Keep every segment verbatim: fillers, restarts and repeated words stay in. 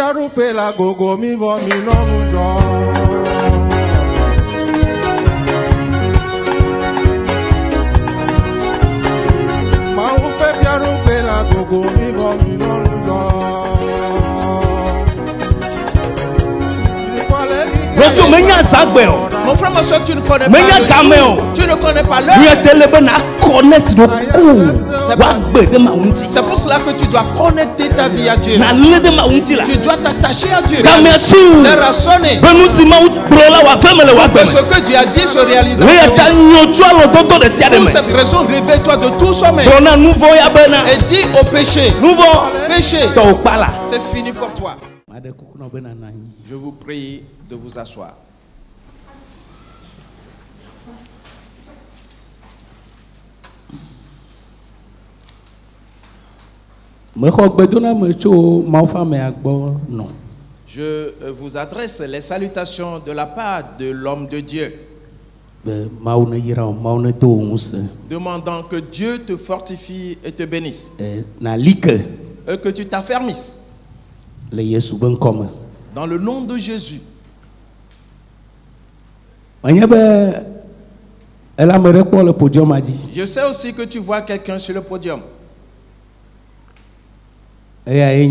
piaru pe la gogo mi vo mi no mujo. Ma u pe piaru pe la gogo mi vo mi no mujo. Rodio menya sagbe o. Mon frère, ma soeur, tu ne connais Menya pas le game o. jour. Tu ne connais pas l'heure. Ni telebe na connect do ku. Wa gbe de ma unti. C'est pour cela que tu dois connecter ta vie à Dieu. Na le de ma unti la. Tu dois t'attacher à Dieu. Game su. L'heure a sonné. Benu si ma brola wa femele wa Que gbe. ce que Dieu a dit se réalise dans We ta ta vie. nyochu alo toto de sia de Pour me. cette raison, réveille-toi de tout sommeil. Brona nouveau ya bena. Et dis au péché. Nouveau Péché. to pala. C'est fini pour toi. Made kuku no bena na. Je vous prie de vous asseoir. Je vous adresse les salutations de la part de l'homme de Dieu, demandant que Dieu te fortifie et te bénisse, et que tu t'affermisses dans le nom de Jésus. Je sais aussi que tu vois quelqu'un sur le podium. C'est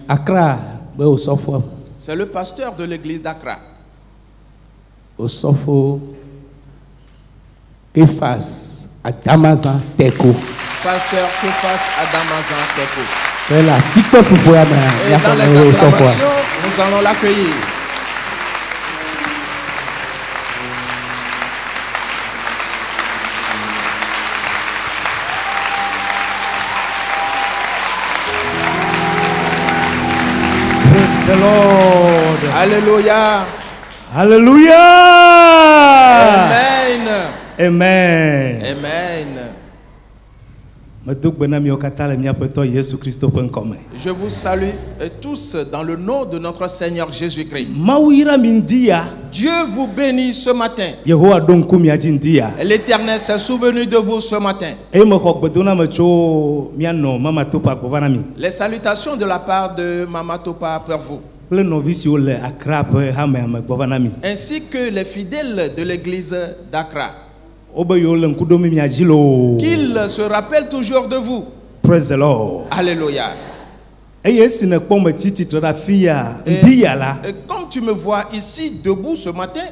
le pasteur de l'église d'Accra. Kefas Adamazan Teko. Pasteur Kefas Adamazan Teko. Et la site pour pouvoir Et dans les acclamations, nous allons l'accueillir. Praise the Lord. Alléluia. Alléluia. Amen. Amen. Amen. Je vous salue tous dans le nom de notre Seigneur Jésus-Christ. Dieu vous bénit ce matin. L'Éternel s'est souvenu de vous ce matin. Les salutations de la part de Mama Topa pour vous, ainsi que les fidèles de l'église d'Accra. Qu'il se rappelle toujours de vous. Praise the Lord. Alléluia. Et, et comme tu me vois ici debout ce matin,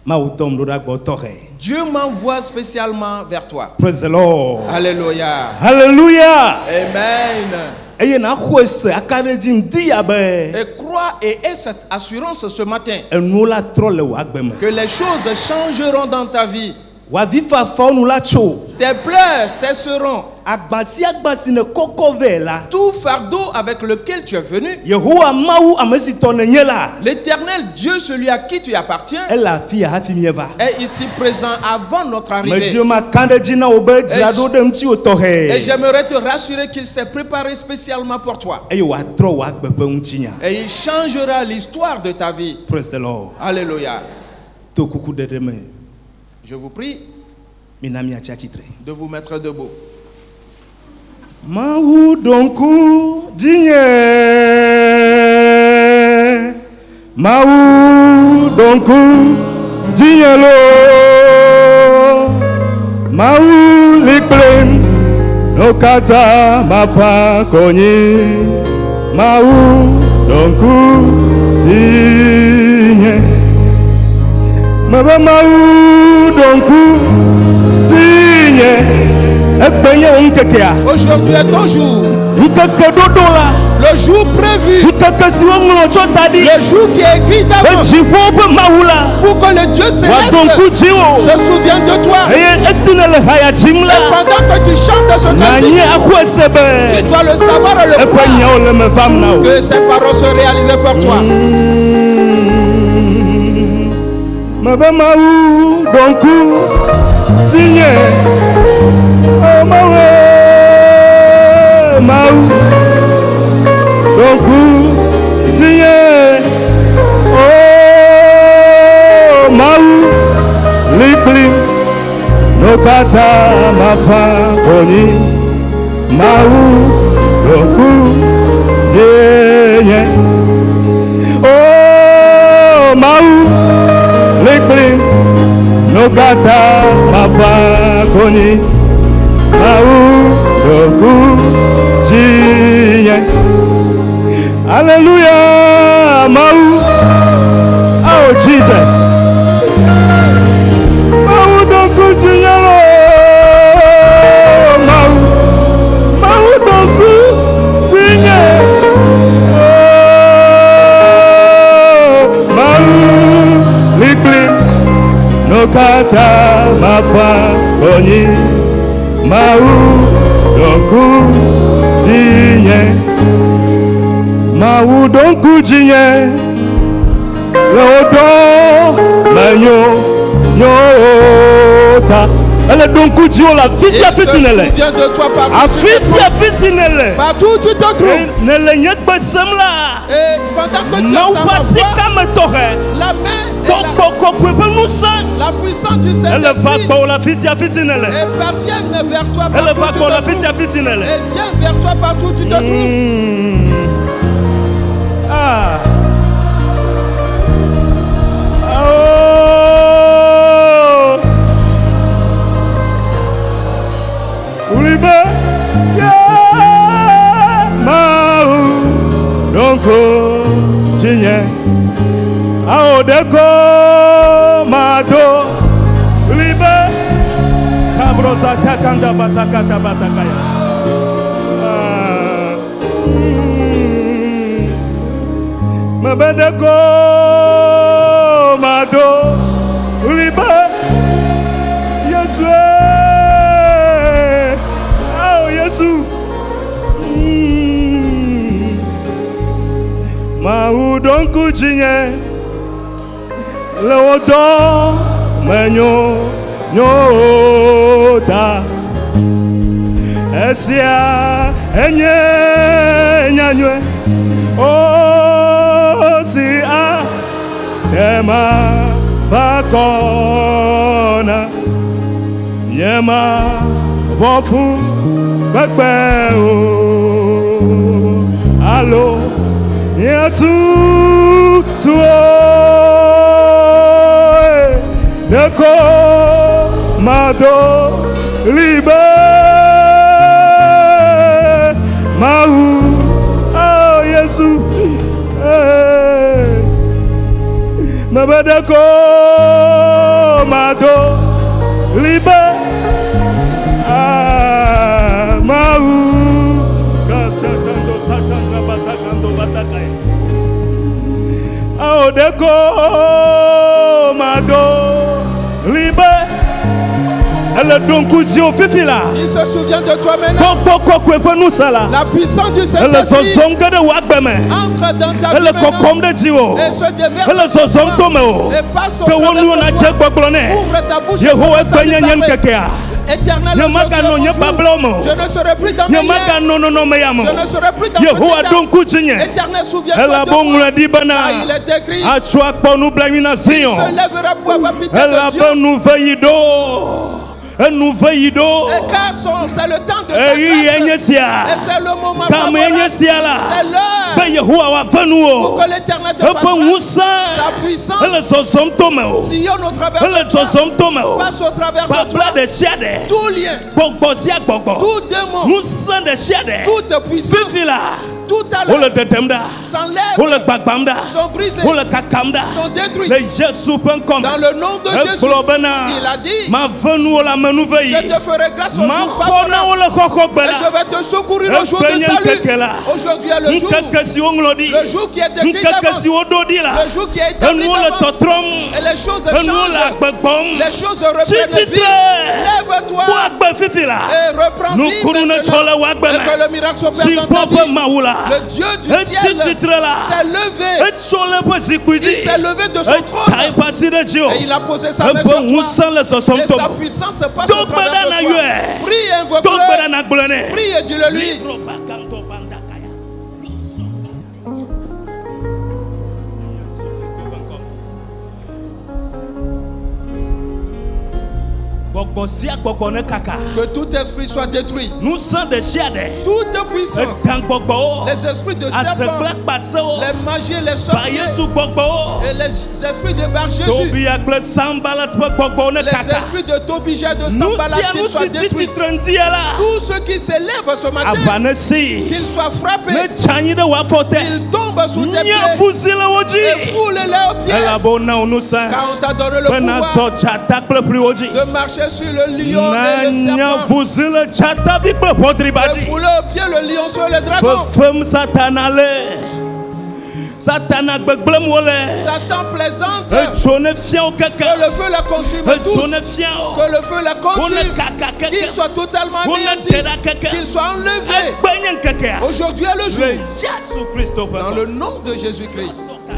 Dieu m'envoie spécialement vers toi. Praise the Lord. Alléluia. Alléluia. Amen. Et crois et aie cette assurance ce matin que les choses changeront dans ta vie. Tes pleurs cesseront. Tout fardeau avec lequel tu es venu, l'Éternel Dieu, celui à qui tu appartiens, est ici présent avant notre arrivée. Et j'aimerais te rassurer qu'il s'est préparé spécialement pour toi. Et il changera l'histoire de ta vie. Alléluia. Je vous prie de vous mettre debout. Maou donku digne, Maou donku digne lo, Maou liplem no kata mafa konyi, Maou donku digne, Maba Maou donku digne. Aujourd'hui est ton jour. Le jour prévu. Le jour qui est écrit d'avance. Pour que le Dieu céleste se souvienne de toi. Et pendant que tu chantes ce cantique, tu dois le savoir et le croire, que ces paroles se réalisent pour toi. Oh Maou, Maou, donku digne. Oh Maou, lipli, no kata mafa koni. Maou, donku digne. Digne. Alléluia. Maou. Oh Jesus. Maou donc digne. Maou. Maou donc digne. Oh, Maou. L'Église. No kata mafa koni. Maou donku digne. Maou donku digne. Lodo manyo nyota. Elle donku dio la fils ya fisinele. A fils ya fisinele. Partout où tu te trouves. Ne le nyek besemla. Et pendant que tu es Na dans ma wasi voix, kama tohe. la main et Donc la, boko kwebe nusa. la puissance du Elle va Saint-Esprit pour la fils ya fisinele. et parviennent vers toi Elle partout va où tu pour la te fils ya trouves. fisinele. Et viens vers toi partout où tu te trouves. Mm. Ah. Oh. Ulibe ya mau donko jinye. Ao deko mado. Ulibe kabrosa takanda batakata batakaya. Ah. Mm. Mabedeko mado. Ulibe Yesu. Oh Yesu. Mm. Mau donku jinye. Leodo menyo nyota. Esia enye nyanywe. Oh si a tema bakona. Yema vofu bakbe o. Allo yetu tuo. Deko mado libe mau. Oh Yesu. Hey. Mabedeko mado libe ah mau. Kastakando sakanda batakando batakai. Oh deko mado libe. Elle donne coup de fifi là. Il se souvient de toi maintenant. La puissance du Saint-Esprit entre dans ta vie maintenant et se déverse dans toi et passe au travers de toi. Ouvre ta bouche et commence à lui parler. Éternel, je ne serai plus dans mes liens. Je ne serai plus dans mes états. Éternel, souviens-toi de moi. Ah, il est écrit. Il se lèvera pour avoir pitié de Sion. Un nouveau ido. Et car c'est le temps de sa grâce. Et c'est le moment favorable. C'est l'heure pour que l'Éternel te fasse sa puissance sillonne au travers de toi, passe au travers de toi. Tout lien, tout démon, toute puissance, tout talent s'enlève, sont brisés, sont détruits. Dans le nom de Jésus, il a dit, je te ferai grâce au jour favorable et je vais te secourir au jour de salut. Aujourd'hui est le jour, le jour qui est écrit d'avance, le jour qui est établi d'avance, et les choses changent, les choses reprennent vie. Lève-toi et reprends vie maintenant, et que le miracle s'opère dans ta vie. Le Dieu du ciel s'est levé. Il s'est levé de son trône et il a posé sa main sur toi. Et sa puissance passe au travers de toi. Prie et invoque-le. Prie et dis-le lui. Que tout esprit soit détruit. Nous sommes des chiens. Toute puissance. Les esprits de serpent. Les magies, les sorciers. Et les esprits de Bar Jésus. Les esprits de Tobija de Sambalat qu'ils soient détruits. Tous ceux qui s'élèvent ce matin, qu'ils soient frappés, qu'ils tombent sous tes pieds et foule-les aux pieds. Car on t'a donné le pouvoir de marcher sur le lion et le serpent. Et fouler aux pieds le lion sur le dragon. Satan plaisante. Que le feu la consume tous. Que le feu la consume. Qu'il soit totalement anéanti. Qu'il soit enlevé. Aujourd'hui est le jour. Dans le nom de Jésus-Christ.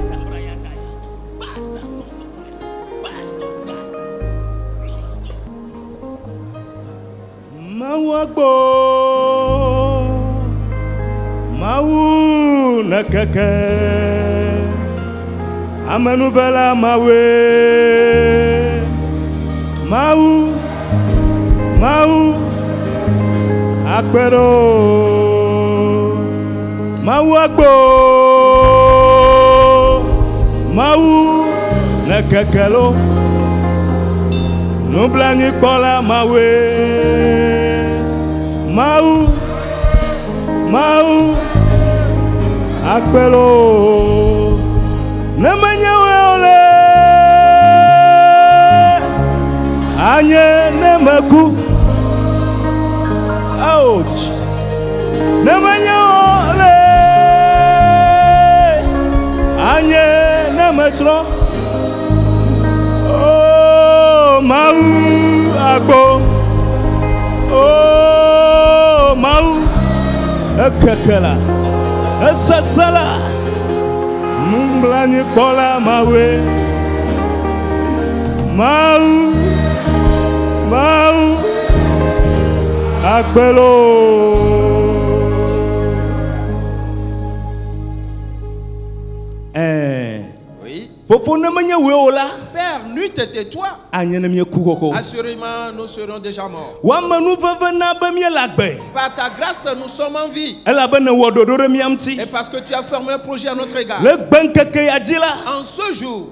Maou nakeke Amenuvela mawe Maou Maou Akbero Maou akbo Maou nakekelo Nublani kola mawe Maou Maou Akbelo Nemanyawe ole Anye nemaku Ouch Nemanyawe ole Anye nemetro Oh Mau Akbo Oh Mau Ekekela Esasala Mumblani kola mawe Mau Mau Akbelo Eh Oui. Fofo ne menye we ola. Père, nuit et tais-toi. Assurément, nous serons déjà morts. Par ta grâce, nous sommes en vie. Et parce que tu as formé un projet à notre égard. En ce jour,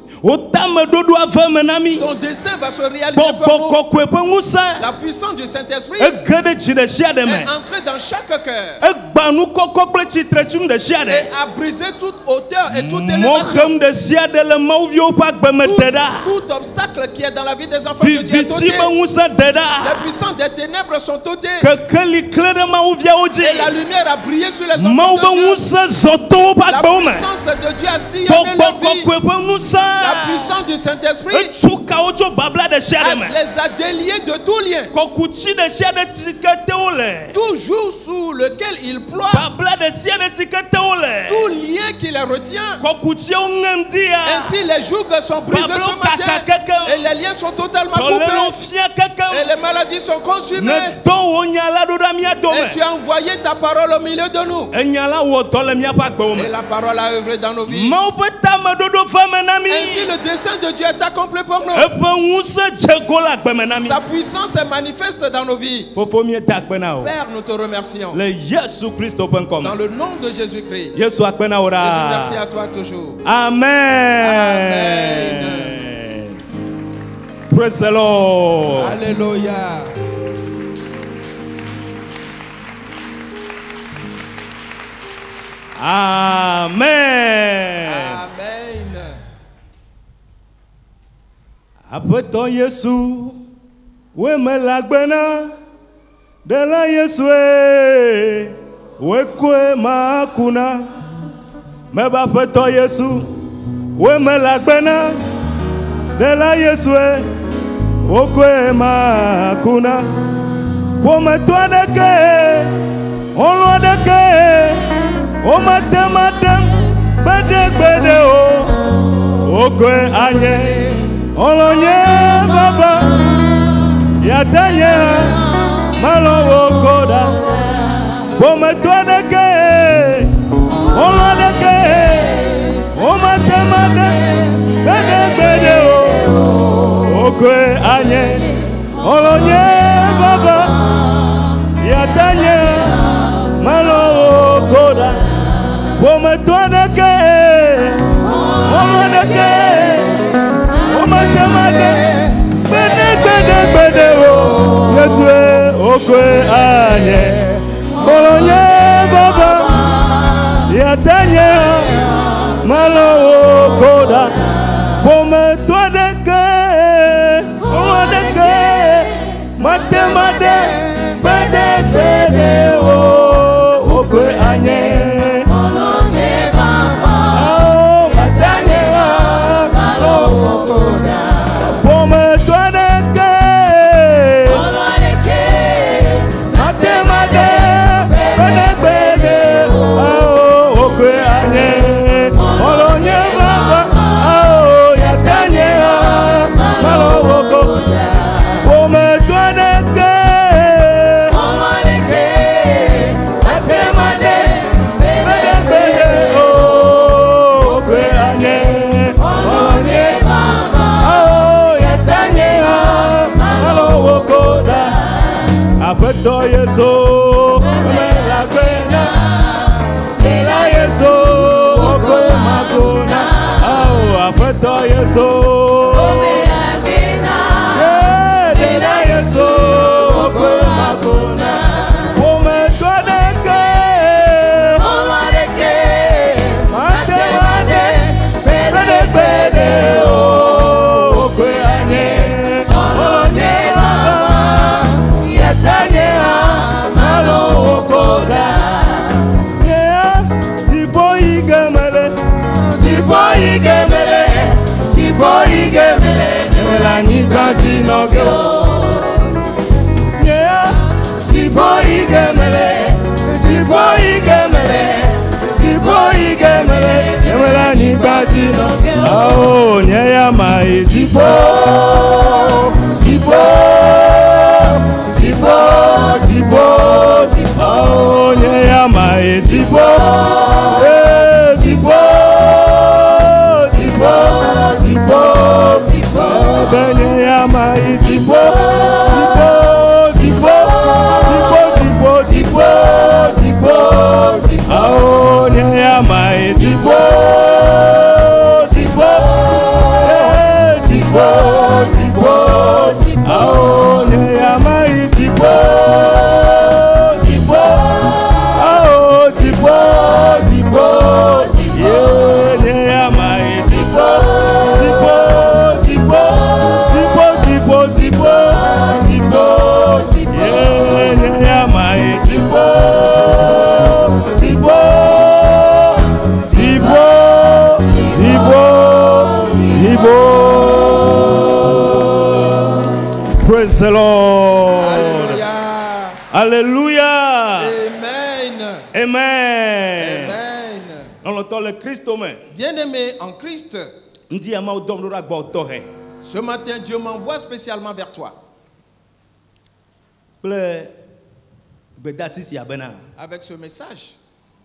ton dessein va se réaliser pour nous. La puissance du Saint-Esprit est entrée dans chaque cœur et a brisé toute hauteur et toute élévation. Tout, tout obstacle qui est dans la vie des enfants de Dieu est ôté. Les puissances des ténèbres sont ôtées. Et la lumière a brillé sur les enfants de Dieu. La puissance de Dieu a sillonné leur vie. La puissance du Saint-Esprit les a déliés de tout lien. Toujours sous lequel il ploie. Tout lien qui les retient. Ainsi les jougs sont brisés ce matin. Et les liens sont totalement coupés. Et les maladies sont consumées. Et tu as envoyé ta parole au milieu de nous. Et la parole a œuvré dans nos vies. Ainsi le dessein de Dieu est accompli pour nous. Sa puissance est manifeste dans nos vies. Père, nous te remercions. Dans le nom de Jésus-Christ. Jésus, merci à toi toujours. Amen. Amen. Praise the Lord. Alléluia. Amen. Amen. Apeto Yesu, we me lagbena, de la Yesu e, we kwe makuna. Me ba apeto Yesu, we me lagbena, de la Yesu e, we kwe makuna. For me to adeke, olo adeke, o matem matem, bede bede o, o kwe anye. Olonye baba yatanye malo koda pometwadeke olodeke omatemade bede bede o okwe anye Olonye baba yatanye malo koda pome tuaneke omaneke omatemade bede bede bede o Yesue okwe anye Olonye baba yatanye malo koda pome tuaneke omaneke matemade bede bede o okwe anye Olonye baba yatanye malo koda pome tuaneke omaneke matemade bede bede o okwe anye Olonye baba yatanye malo koda pome tuaneke omaneke matemade bede bede o okwe anye Olonye baba yatanye malo koda Apeto Yesu mela kwena ela Yesu okwe magona au apeto Yesu mela kwena ela Yesu okwe magona pome tuaneke omaneke matemade bede bede o okwe anye Olonye baba yatanye malo koda yeah tipo igemele tipo igemele tipo igemele wala ni kanti nogo yeah tipo igemele tipo igemele tipo igemele wala ni kanti nogo oh nyaya mai tipo tipo tipo tipo tipo oh nyaya mai tipo eh tipo tipo tipo tipo benye ya mai tipo tipo tipo tipo tipo tipo tipo oh nyaya mai tipo tipo eh tipo tipo tipo oh nyaya mai tipo tipo oh tipo tipo yeah nyaya mai tipo tipo tipo tipo tipo tipo tipo yeah nyaya mai tipo tipo tipo tipo tipo praise the Lord. Alléluia. Amen. Amen. Amen. On entend le Christ au main. Bien-aimé en Christ, ce matin, Dieu m'envoie spécialement vers toi. Avec ce message,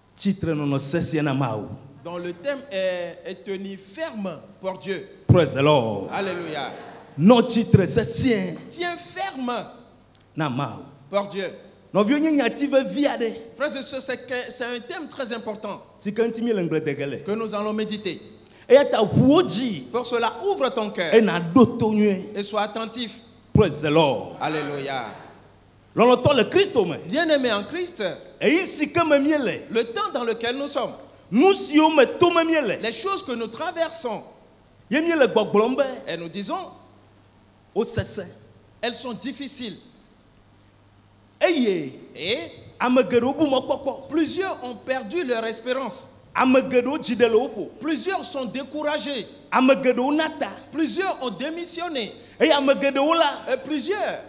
dont le thème est, est tenu ferme pour Dieu. Praise the Lord. Alléluia. Non titre c'est sien. Tiens ferme Nama. pour Dieu. Frères et sœurs, c'est un thème très important que nous allons méditer. Pour cela, ouvre ton cœur et sois attentif. Praise the Lord. Alléluia. Bien-aimé en Christ, le temps dans lequel nous sommes, les choses que nous traversons, et nous disons, elles sont difficiles. Et plusieurs ont perdu leur espérance. Plusieurs sont découragés. Plusieurs ont démissionné. Et plusieurs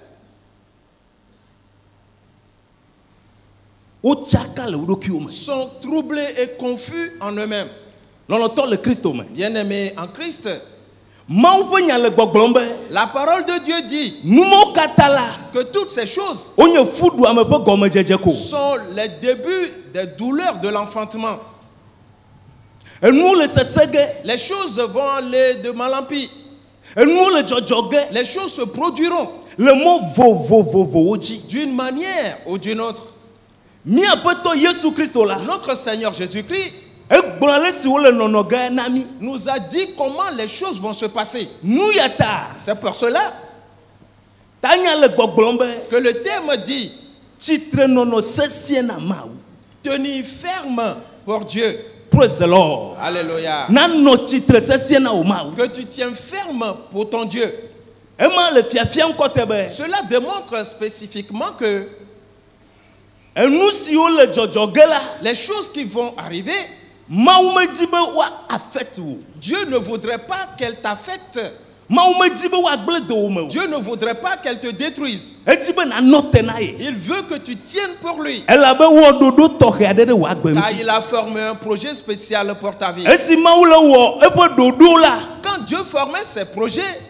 sont troublés et confus en eux-mêmes. Bien-aimés en Christ, la parole de Dieu dit que toutes ces choses sont les débuts des douleurs de l'enfantement. Les choses vont aller de mal en pis. Les choses se produiront. le mot vo vo vo vo d'une manière ou d'une autre. Notre Seigneur Jésus-Christ nous a dit comment les choses vont se passer. C'est pour cela que le thème dit tenir ferme pour Dieu. Praise the Lord. Alléluia. Que tu tiens ferme pour ton Dieu. Cela démontre spécifiquement que les choses qui vont arriver, Dieu ne voudrait pas qu'elles t'affectent. Dieu ne voudrait pas qu'elle te détruise. Il veut que tu tiennes pour lui. Car il a formé un projet spécial pour ta vie. Quand Dieu formait ses projets,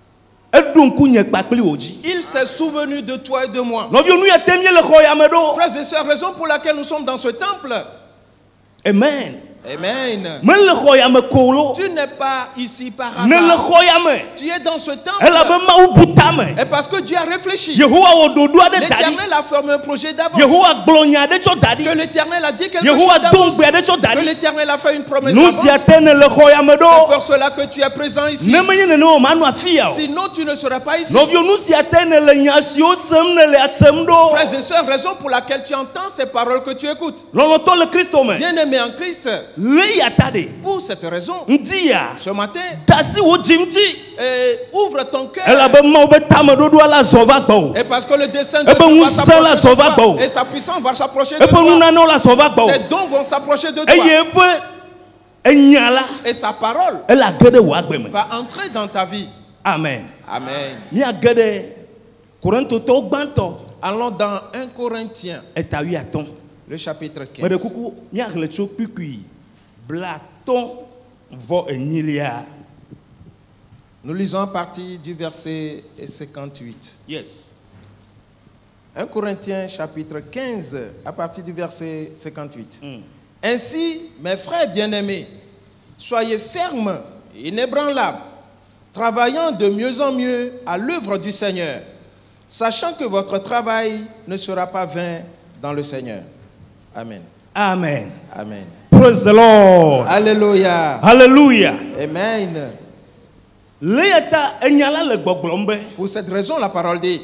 il s'est souvenu de toi et de moi. Frères et sœurs, raison pour laquelle nous sommes dans ce temple. Amen. Amen. Tu n'es pas ici par hasard. Tu es dans ce temple. Et parce que Dieu a réfléchi. L'Éternel a formé un projet d'avance. Que l'Éternel a dit quelque chose d'avance. Que l'Éternel a fait une promesse d'avance. C'est pour cela que tu es présent ici. Sinon tu ne seras pas ici. Frères et sœurs, raison pour laquelle tu entends ces paroles que tu écoutes. Bien-aimé en Christ. Pour cette raison, ce matin, et ouvre ton cœur. Et parce que le dessein de Dieu va s'approcher de toi, et sa puissance va s'approcher de toi. Ses dons vont s'approcher de toi. Et sa parole va entrer dans ta vie. Amen. Amen. Allons dans un Corinthiens. Le chapitre quinze. Nous lisons à partir du verset cinquante-huit. Yes. un Corinthiens chapitre quinze à partir du verset cinquante-huit. Mm. Ainsi, mes frères bien-aimés, soyez fermes et inébranlables, travaillant de mieux en mieux à l'œuvre du Seigneur, sachant que votre travail ne sera pas vain dans le Seigneur. Amen. Amen. Amen. Praise the Lord. Alléluia. Alléluia. Amen. Pour cette raison, la parole dit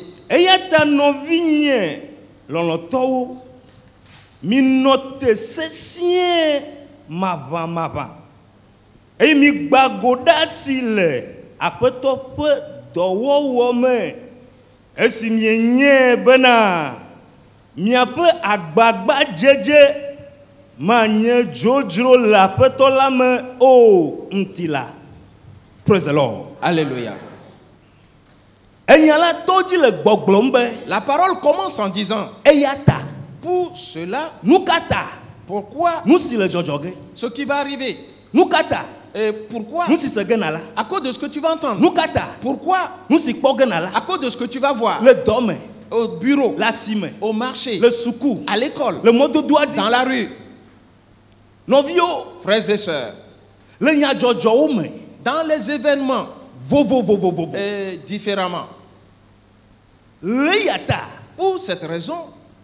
miape agbagba jeje manye jojro la petola me o ntila. Praise the Lord. Alléluia. Enyala toji le gboglombe. La parole commence en disant eyata. Pour cela, nukata. Pourquoi? Nous si le jojoge. Ce qui va arriver. Nukata. Et pourquoi? Nous si segenala. À cause de ce que tu vas entendre. Nukata. Pourquoi? Nous si pogenala. À cause de ce que tu vas voir. Le dome. Au bureau, la cime, au marché, le soukou, à l'école, le mot de doigt dit, dans la rue, nos vieux frères et sœurs, le dans les événements, vo, vo, vo, vo, vo. Et différemment. Le yata. Pour cette raison,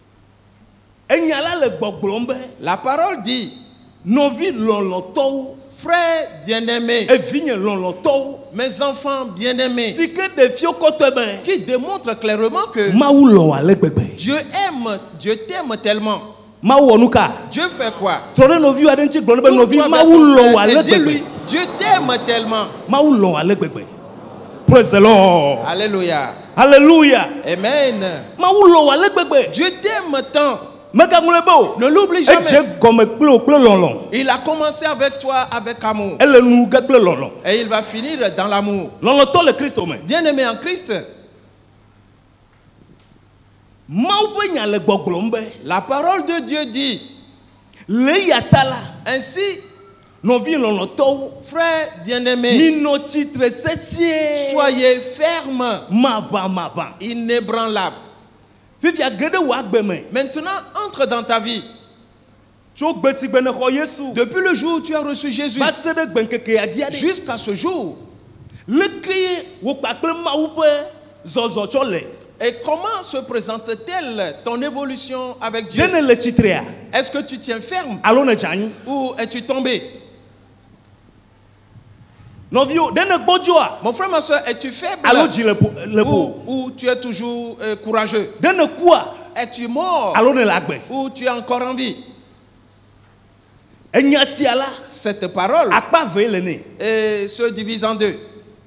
le la parole dit, nos vies l'ont frères bien-aimés, mes enfants bien-aimés, qui démontrent clairement que Dieu aime, Dieu t'aime tellement. Dieu fait quoi? Dis-lui, Dieu t'aime tellement. Praise the Lord. Alléluia. Alléluia. Amen. Dieu t'aime tant. Ne l'oublie jamais. Il a commencé avec toi avec amour. Et il va finir dans l'amour. Bien-aimé en Christ. La parole de Dieu dit ainsi, frères bien-aimés, soyez fermes, inébranlables. Maintenant, entre dans ta vie. Depuis le jour où tu as reçu Jésus jusqu'à ce jour, Et comment se présente-t-elle ton évolution avec Dieu? Est-ce que tu tiens ferme ou es-tu tombé? Mon frère, ma soeur, es-tu faible ou, ou tu es toujours euh, courageux? Es-tu mort ou tu es encore en vie? Cette parole et se divise en deux.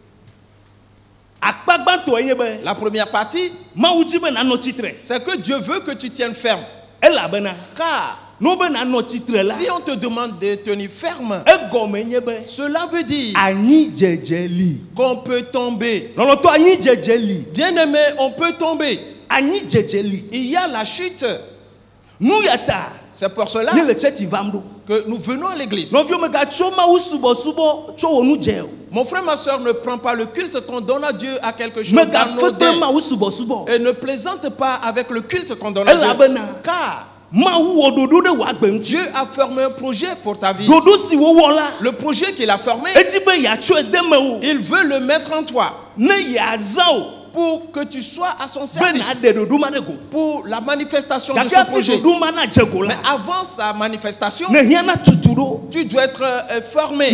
La première partie, c'est que Dieu veut que tu tiennes ferme. Car si on te demande de tenir ferme, cela veut dire qu'on peut tomber. Bien-aimé, on peut tomber. Il y a la chute. C'est pour cela que nous venons à l'église. Mon frère, ma soeur, ne prend pas le culte qu'on donne à Dieu à quelque chose d'anodin. Et ne plaisante pas avec le culte qu'on donne à Dieu. Car Dieu a formé un projet pour ta vie. Le projet qu'il a formé, il veut le mettre en toi pour que tu sois à son service, pour la manifestation de ce projet. Mais avant sa manifestation, tu dois être euh, formé,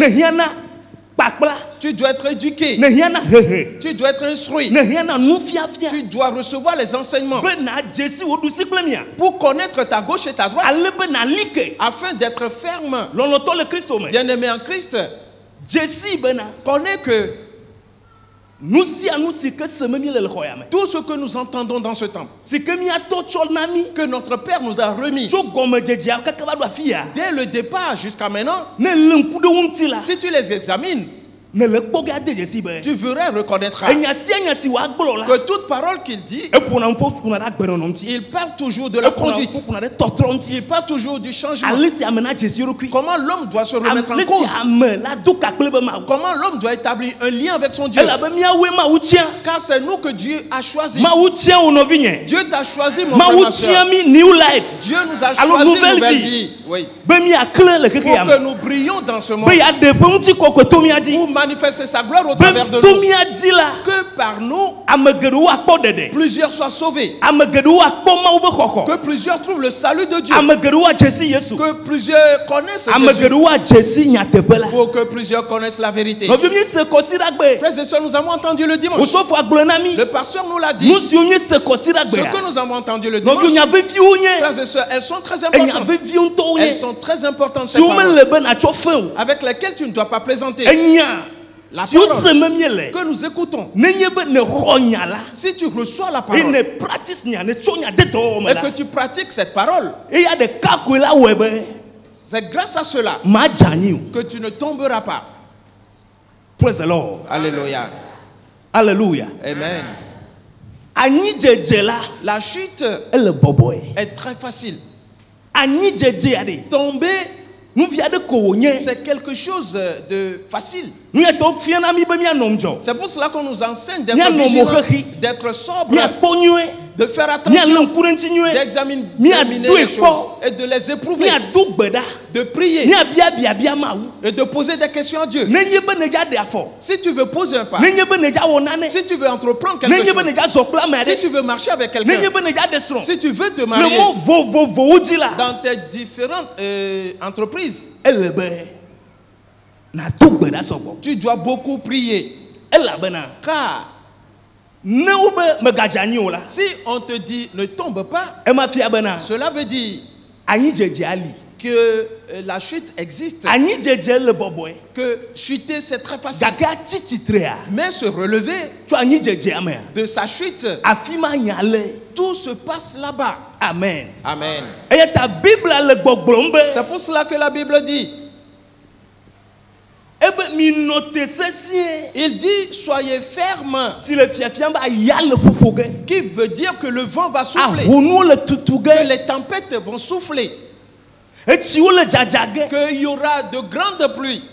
tu dois être éduqué, tu dois être instruit, tu dois recevoir les enseignements pour connaître ta gauche et ta droite, afin d'être ferme. Bien-aimé en Christ, connais que tout ce que nous entendons dans ce temps, que notre Père nous a remis dès le départ jusqu'à maintenant, si tu les examines, tu verras, reconnaître que toute parole qu'il dit, il parle toujours de la conduite, il parle toujours du changement. Comment l'homme doit se remettre en cause, comment l'homme doit établir un lien avec son Dieu, car c'est nous que Dieu a choisi. Dieu t'a choisi, mon frère, ma soeur. Dieu nous a choisi une nouvelle vie, oui, pour que nous brillions dans ce monde, pour manifester sa gloire au travers de nous, que par nous plusieurs soient sauvés, que plusieurs trouvent le salut de Dieu, que plusieurs connaissent Jésus, pour que plusieurs connaissent la vérité. Frères et sœurs, nous avons entendu le dimanche, le pasteur nous l'a dit, ce que nous avons entendu le dimanche, frères et sœurs, elles sont très importantes, elles sont très importantes, ces paroles avec lesquelles tu ne dois pas plaisanter. La parole que nous écoutons, si tu reçois la parole et que tu pratiques cette parole, c'est grâce à cela que tu ne tomberas pas. Praise the Lord. Alléluia. Alléluia. Amen. La chute est très facile. Tomber, c'est quelque chose de facile. C'est pour cela qu'on nous enseigne d'être vigilant, d'être sobre, de faire attention, d'examiner les choses et de les éprouver, de prier et de poser des questions à Dieu. Si tu veux poser un pas, si tu veux entreprendre quelque chose, si tu veux marcher avec quelqu'un, si tu veux te marier dans tes différentes euh, entreprises, tu dois beaucoup prier. Car si on te dit ne tombe pas, cela veut dire que la chute existe, que chuter c'est très facile, mais se relever de sa chute, tout se passe là-bas. Amen. Amen. C'est pour cela que la Bible dit, il dit soyez ferme, qui veut dire que le vent va souffler, que les tempêtes vont souffler, qu'il y aura de grandes pluies,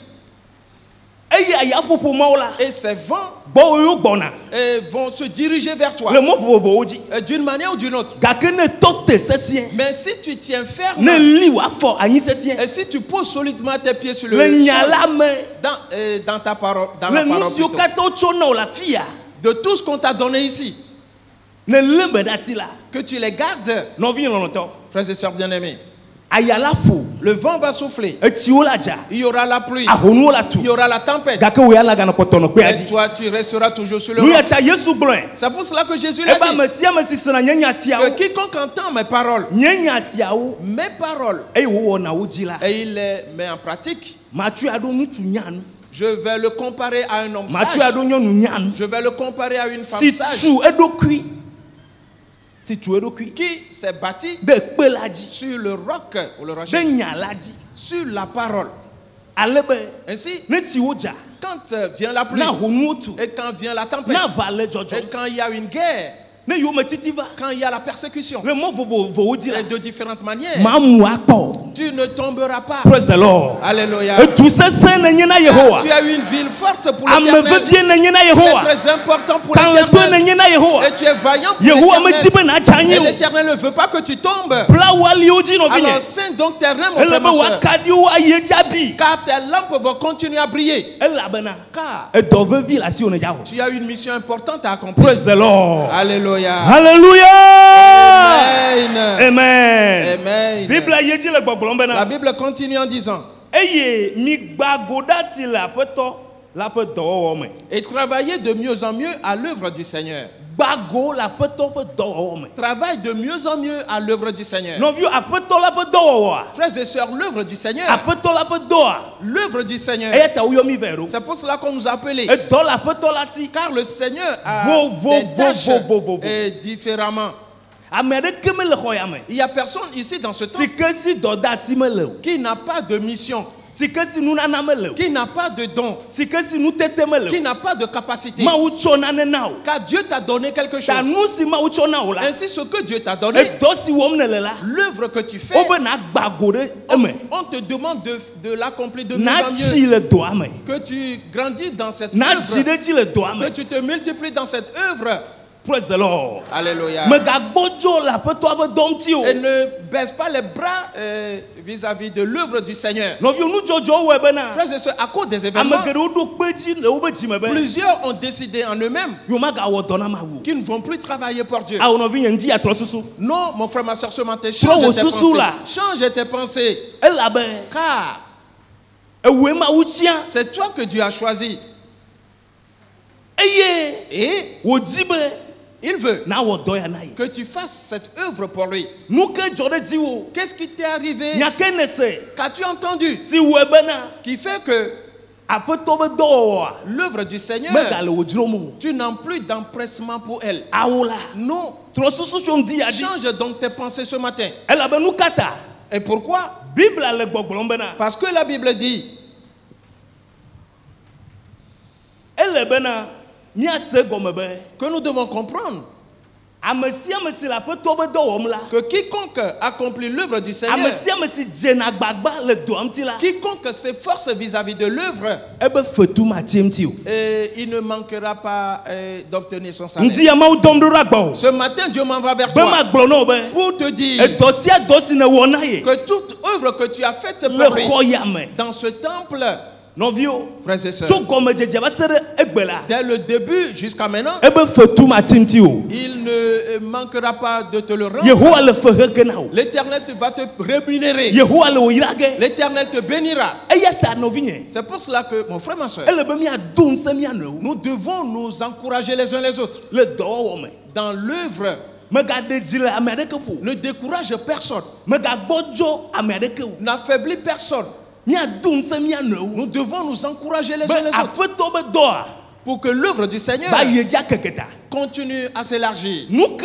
et ces vents et vont se diriger vers toi d'une manière ou d'une autre. Mais si tu tiens ferme et si tu poses solidement tes pieds sur le sol, dans, euh, dans ta parole, dans la parole plutôt, de tout ce qu'on t'a donné ici, que tu les gardes. Frères et sœurs bien-aimés, le vent va souffler, il y aura la pluie, il y aura la tempête, et toi tu resteras toujours sur le roc. C'est pour cela que Jésus l'a dit, que quiconque entend mes paroles, mes paroles, et il les met en pratique, je vais le comparer à un homme sage, je vais le comparer à une femme sage, qui s'est bâti sur le roc ou le rocher, sur la parole. Ainsi, quand vient la pluie, et quand vient la tempête, et quand il y a une guerre, quand il y a la persécution, et de différentes manières, tu ne tomberas pas. Alléluia. Ah, tu as une ville forte pour l'Éternel. C'est très important pour l'Éternel. Et tu es vaillant pour l'Éternel. Et l'Éternel ne veut pas que tu tombes. Alors scène donc tes reins, mon frère, ma soeur. Car tes lampes vont continuer à briller. Car tu as une mission importante à accomplir. Alléluia. Alléluia. Amen. Amen. Amen. La Bible continue en disant, et travaillez de mieux en mieux à l'œuvre du Seigneur. Travaille de mieux en mieux à l'œuvre du Seigneur. Frères et sœurs, l'œuvre du Seigneur, l'œuvre du Seigneur, c'est pour cela qu'on nous a appelés. Car le Seigneur a des tâches et différemment. Il n'y a personne ici dans ce temps qui n'a pas de mission, qui n'a pas de don, qui n'a pas de capacité. Car Dieu t'a donné quelque chose. Ainsi, ce que Dieu t'a donné, l'œuvre que tu fais, on, on te demande de, de l'accomplir de mieux en mieux. Que tu grandis dans cette œuvre, que tu te multiplies dans cette œuvre. Praise the Lord. Alléluia. Et ne baisse pas les bras vis-à-vis euh, -vis de l'œuvre du Seigneur. Frères et sœurs, à cause des événements, plusieurs ont décidé en eux-mêmes qu'ils ne vont plus travailler pour Dieu. Non, mon frère, ma soeur, ce matin, change tes pensées. Change tes pensées. Car c'est toi que Dieu a choisi. Et il veut que tu fasses cette œuvre pour lui. Qu'est-ce qui t'est arrivé? Qu'as-tu entendu qui fait que l'œuvre du Seigneur, tu n'as plus d'empressement pour elle? Non. Change donc tes pensées ce matin. Et pourquoi? Parce que la Bible dit que nous devons comprendre que quiconque accomplit l'œuvre du Seigneur, quiconque s'efforce vis-à-vis de l'œuvre, il ne manquera pas euh, d'obtenir son salaire. Ce matin, Dieu m'envoie vers toi pour te dire que toute œuvre que tu as faite pour lui dans ce temple, frères et sœurs, dès le début jusqu'à maintenant, il ne manquera pas de te le rendre. L'Éternel va te rémunérer. L'Éternel te bénira. C'est pour cela que, mon frère, ma soeur, nous devons nous encourager les uns les autres dans l'œuvre. Ne décourage personne. N'affaiblis personne. Nous devons nous encourager les uns les autres pour que l'œuvre du Seigneur continue à s'élargir.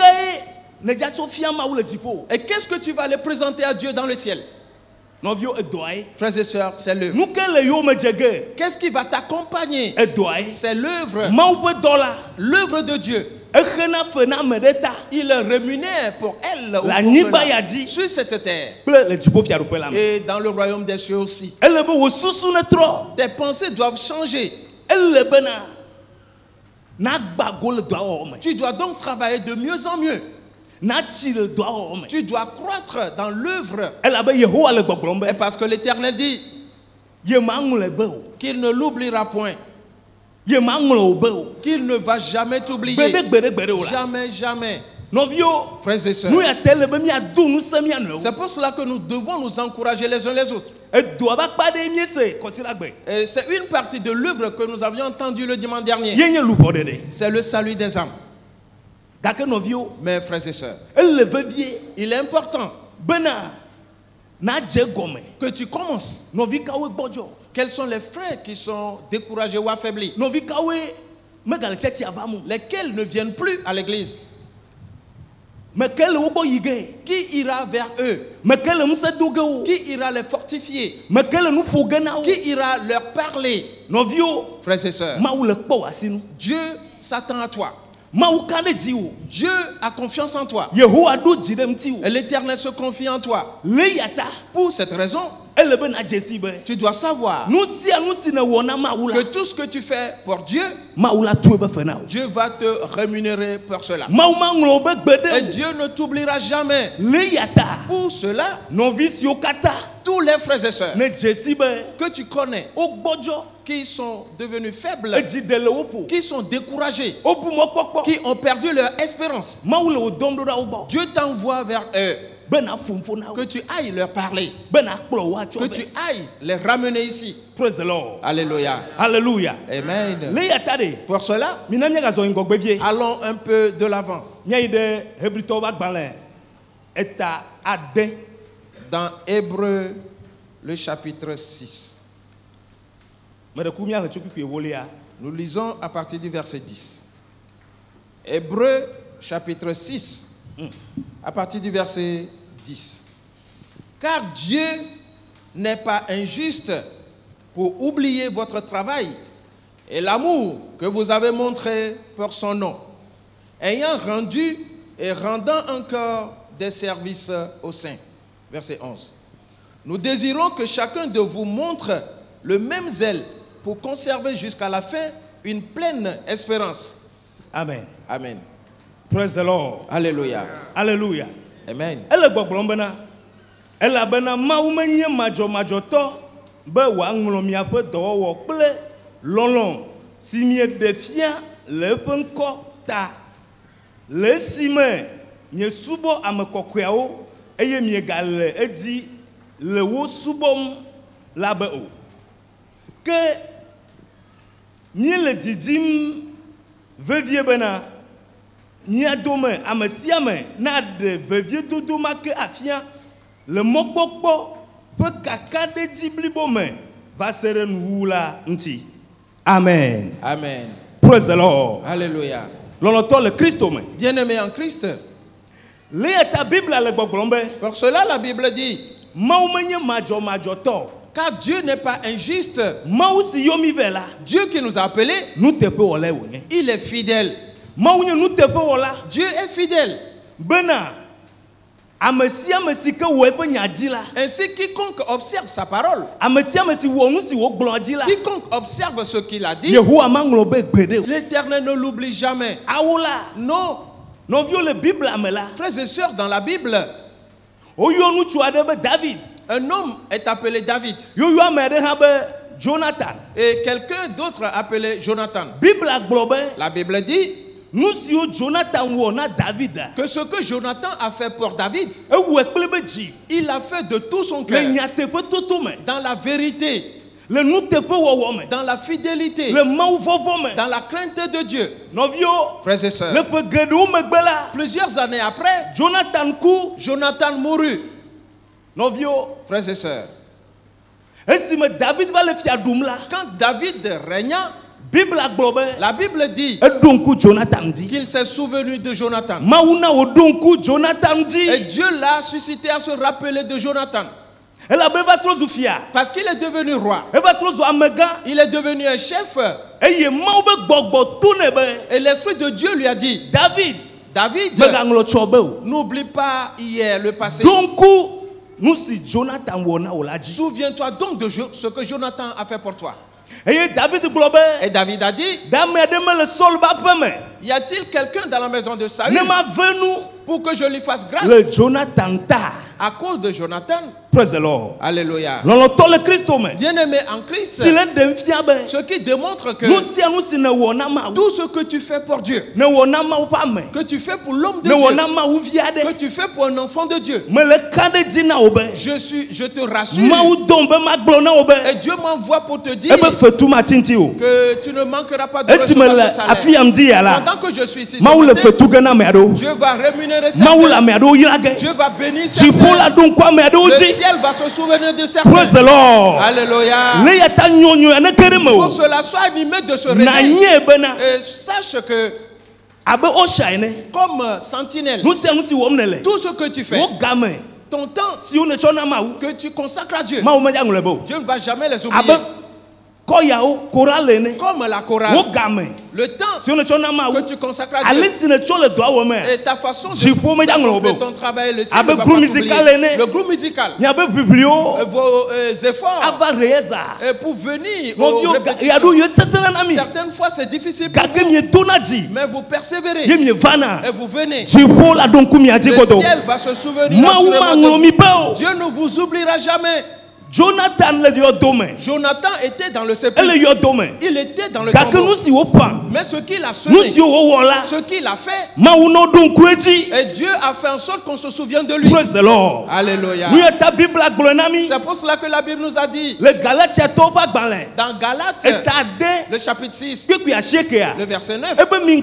Et qu'est-ce que tu vas aller présenter à Dieu dans le ciel? Frères et sœurs, c'est l'œuvre. Qu'est-ce qui va t'accompagner? C'est l'œuvre. L'œuvre de Dieu. Il rémunère pour elle ou pour cela, sur cette terre et dans le royaume des cieux aussi. Tes pensées doivent changer. Tu dois donc travailler de mieux en mieux. Tu dois croître dans l'œuvre. Et parce que l'Éternel dit qu'il ne l'oubliera point. qu'il ne va jamais t'oublier. Jamais, jamais. Frères et sœurs, c'est pour cela que nous devons nous encourager les uns les autres. Et c'est une partie de l'œuvre que nous avions entendue le dimanche dernier. C'est le salut des âmes. Mais frères et sœurs, il est important que tu commences. Quels sont les frères qui sont découragés ou affaiblis? Lesquels ne viennent plus à l'église? Qui ira vers eux? Qui ira les fortifier? Qui ira leur parler? Frères et sœurs, Dieu s'attend à toi. Dieu a confiance en toi. Et l'Éternel se confie en toi. Pour cette raison, tu dois savoir que tout ce que tu fais pour Dieu, Dieu va te rémunérer pour cela. Et Dieu ne t'oubliera jamais. Pour cela, tous les frères et sœurs que tu connais, qui sont devenus faibles, qui sont découragés, qui ont perdu leur espérance, Dieu t'envoie vers eux. Que tu ailles leur parler, que tu ailles les ramener ici. Praise the Lord. Alléluia. Alléluia. Amen. Pour cela, allons un peu de l'avant. Dans Hébreux, le chapitre six. Nous lisons à partir du verset dix. Hébreux, chapitre six. À partir du verset dix. Car Dieu n'est pas injuste pour oublier votre travail et l'amour que vous avez montré pour son nom, ayant rendu et rendant encore des services aux saints. Verset onze. Nous désirons que chacun de vous montre le même zèle pour conserver jusqu'à la fin une pleine espérance. Amen. Amen. Praise the Lord. Alléluia. Alléluia. Amen. Elle est elle a bena maumenye majo majo to be wa nglo mi ape dowo ple lolon si mi defia le penko ta le sime nye subo amekokweawo eye mi gale edi le wo subom labe o que mi le didim vevie bena ni adome amesiame na de vevie dudu make afia le mokpokpo pe kaka de diblibo me va sere nuula nti. Amen. Amen. Praise the Lord. Alléluia. L'on le Christ me. Bien-aimé en Christ. Lis ta Bible le gbogbombe. Pour cela la Bible dit Maumenye majo majo to. Car Dieu n'est pas injuste. Mausi yomi vela. Dieu qui nous a appelés, nous te pe ole wonye. Il est fidèle. Dieu est fidèle. Ainsi, quiconque observe sa parole, quiconque observe ce qu'il a dit, l'Éternel ne l'oublie jamais. Non. Frères et sœurs, dans la Bible, un homme est appelé David. Jonathan. Et quelqu'un d'autre appelé Jonathan. La Bible dit que ce que Jonathan a fait pour David, il a fait de tout son cœur, dans la vérité, dans la fidélité, dans la crainte de Dieu. Frères et sœurs, plusieurs années après, Jonathan mourut. Frères et sœurs, quand David régna, la Bible dit qu'il s'est souvenu de Jonathan. Et Dieu l'a suscité à se rappeler de Jonathan. Parce qu'il est devenu roi. Il est devenu un chef. Et l'Esprit de Dieu lui a dit, David, David, n'oublie pas hier le passé. Souviens-toi donc de ce que Jonathan a fait pour toi. Et David a dit, y a-t-il quelqu'un dans la maison de Saül pour que je lui fasse grâce? À cause de Jonathan, Praise the Lord. Alléluia. Bien-aimé en Christ, ce qui démontre que tout ce que tu fais pour Dieu, que tu fais pour l'homme de Dieu, que tu fais pour un enfant de Dieu, je, suis, je te rassure, et Dieu m'envoie pour te dire que tu ne manqueras pas de recevoir ce salaire. Pendant que je suis ici, Dieu va rémunérer certains, Dieu va bénir certains, elle va se souvenir de certains. Praise the Lord. Alléluia. Pour cela, sois animé de ce réveil. Et sache que, comme sentinelle, tout ce que tu fais, ton temps que tu consacres à Dieu, Dieu ne va jamais les oublier. Comme la chorale, le temps que tu consacres à Dieu et ta façon de faire ton travail, le ciel ne va pas t'oublier. Le groupe musical, vos euh, efforts et pour venir aux répétitions. Certaines fois c'est difficile pour vous, mais vous persévérez et vous venez. Le ciel va se souvenir. Dieu ne vous oubliera jamais. Jonathan, Jonathan était dans le sépulcre. Il était dans le tombeau. Mais ce qu'il a semé, ce qu'il a fait, et Dieu a fait en sorte qu'on se souvienne de lui. Praise the Lord. Alléluia. C'est pour cela que la Bible nous a dit, dans Galates, le chapitre six, le verset neuf,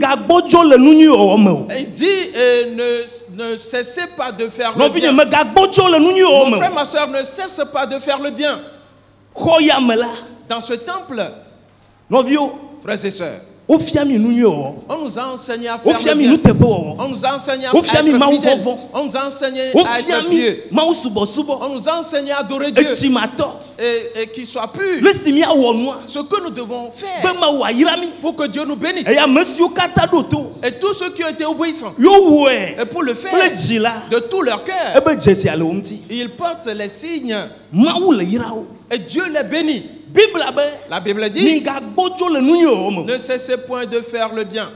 il dit, euh, ne, ne cessez pas de faire le bien. Mon frère, ma soeur, ne cesse pas de faire le bien. Dans ce temple, frères et sœurs, on nous a enseigné à faire le bien. On nous a enseigné à être fidèles. On nous a enseigné à être pieux. On nous a enseigné à adorer Dieu. Et, et qu'il soit pur. Ce que nous devons faire pour que Dieu nous bénisse. Et tous ceux qui ont été obéissants, et pour le faire de tout leur cœur, ils portent les signes. Et Dieu les bénit. La Bible dit, ne cessez point de faire le bien.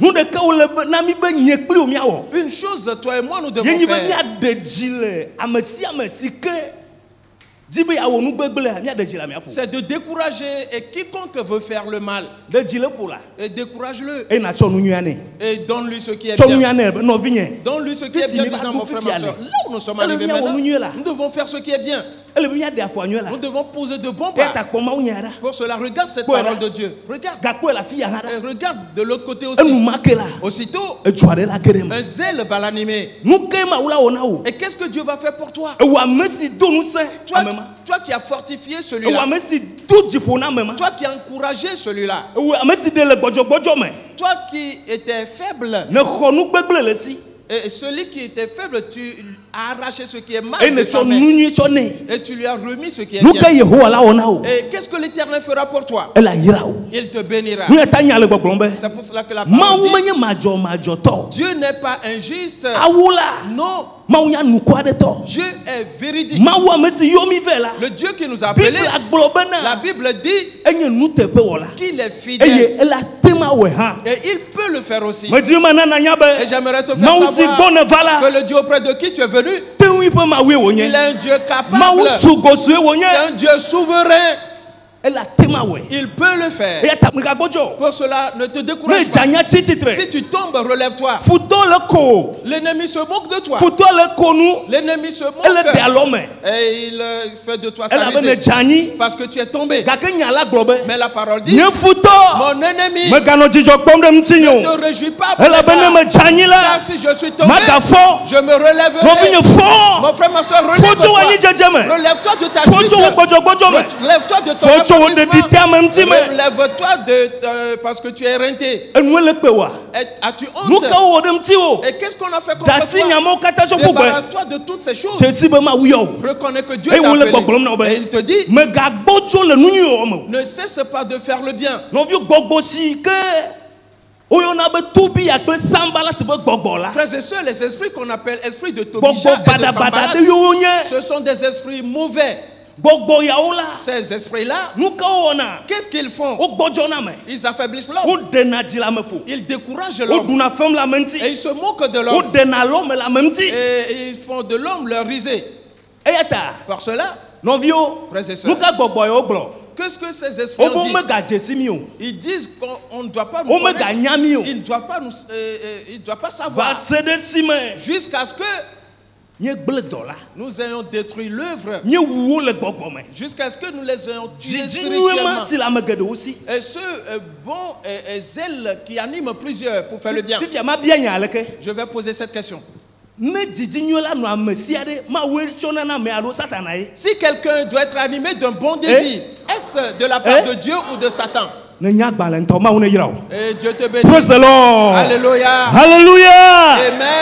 Une chose, toi et moi, nous devons faire. C'est de décourager et quiconque veut faire le mal. Et décourage-le. Et donne-lui ce qui est bien. Donne-lui ce qui est bien, disant mon frère, ma soeur. Là où nous sommes arrivés maintenant, nous devons faire ce qui est bien. Nous devons poser de bons pas. Pour cela, regarde cette parole de Dieu. Regarde. Et regarde de l'autre côté aussi. Aussitôt, un zèle va l'animer. Et qu'est-ce que Dieu va faire pour toi? Toi, toi qui as fortifié celui-là. Toi qui as encouragé celui-là. Toi qui étais faible. Et celui qui était faible, tu as arraché ce qui est mal de sa main. Et tu lui as remis ce qui est bien. Et qu'est-ce que l'Éternel fera pour toi? Il te bénira. C'est pour cela que la parole dit, Dieu n'est pas injuste. Non. Dieu est véridique. Le Dieu qui nous a appelés, la Bible dit qu'il est fidèle. Et il peut le faire aussi. Et j'aimerais te faire savoir que le Dieu auprès de qui tu es venu, il est un Dieu capable. C'est un Dieu souverain. Il peut le faire. Pour cela, ne te décourage pas. Si tu tombes, relève-toi. L'ennemi se moque de toi. L'ennemi se moque. Et il fait de toi s'amuser. Parce que tu es tombé. Mais la parole dit, mon ennemi, ne te réjouis pas pour les car si je suis tombé, je me relèverai. Mon frère, ma soeur, relève-toi. Relève-toi de ta chute. Relève-toi de ton accomplissement. Relève-toi de, de, parce que tu es renté. As-tu honte? Et qu'est-ce qu'on a fait contre toi? Débarrasse-toi de toutes ces choses. Reconnais que Dieu t'a appelé. Et il te dit, ne cesse pas de faire le bien. Frères et sœurs, les esprits qu'on appelle esprits de Tobija et de Sambalat, ce sont des esprits mauvais. Ces esprits-là, qu'est-ce qu'ils font? Ils affaiblissent l'homme. Ils découragent l'homme. Et ils se moquent de l'homme. Et ils font de l'homme leur risée. Par cela, frères et sœurs, qu'est-ce que ces esprits disent? Ils disent qu'on ne doit pas nous connaître. Ils ne doivent pas nous, euh, euh, ils ne doivent pas savoir. Jusqu'à ce que nous ayons détruit l'œuvre. Jusqu'à ce que nous les ayons tués spirituellement. Et ceux euh, bons et, et zèles qui animent plusieurs pour faire le bien. Je vais poser cette question. Si quelqu'un doit être animé d'un bon désir, est-ce de la part de Dieu ou de Satan? Et Dieu te bénisse. Praise the Lord. Alléluia. Hallelujah.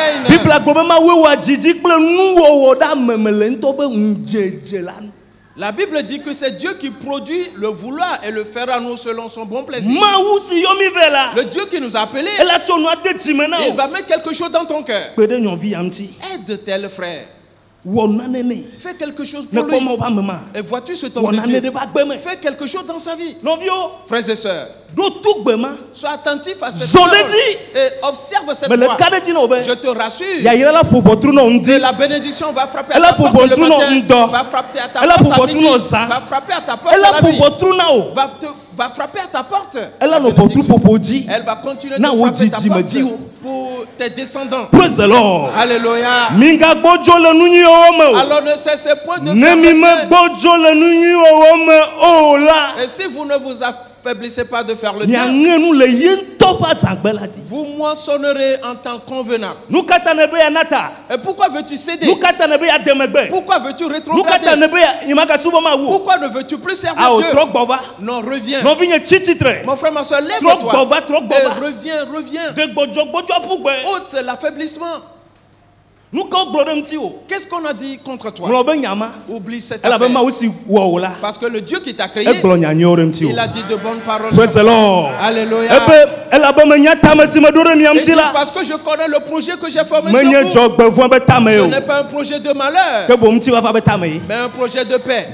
Amen. La Bible dit que c'est Dieu qui produit le vouloir et le faire à nous selon son bon plaisir. Le Dieu qui nous a appelés, il va mettre quelque chose dans ton cœur. Aide tel frère. Fais quelque chose pour lui. Et vois-tu ce temps de Dieu? Fais quelque chose dans sa vie. Frères et sœurs, sois attentif à cette parole et observe cette voix. Je te rassure que la bénédiction va frapper à ta porte le matin, va frapper à ta porte à midi, va frapper à ta porte à la vie, va, te, va frapper à ta porte. Elle va continuer de frapper ta porte pour tes descendants. Praise the Lord. Alléluia. Alors ne cessez point de faire le bien. Et si vous ne vous affaiblissez pas de faire le bien, vous moissonnerez en temps convenable. Et pourquoi veux-tu céder? Pourquoi veux-tu rétrograder? Pourquoi ne veux-tu plus servir Dieu? Non, reviens. Mon frère, ma soeur, lève-toi et reviens, reviens. Ôte l'affaiblissement. Qu'est-ce qu'on a dit contre toi? Oublie cette affaire. Parce que le Dieu qui t'a créé, il a dit de bonnes paroles. Praise the Lord. Alléluia. Parce que je connais le projet que j'ai formé sur vous. Ce n'est pas un projet de malheur, mais un projet de paix.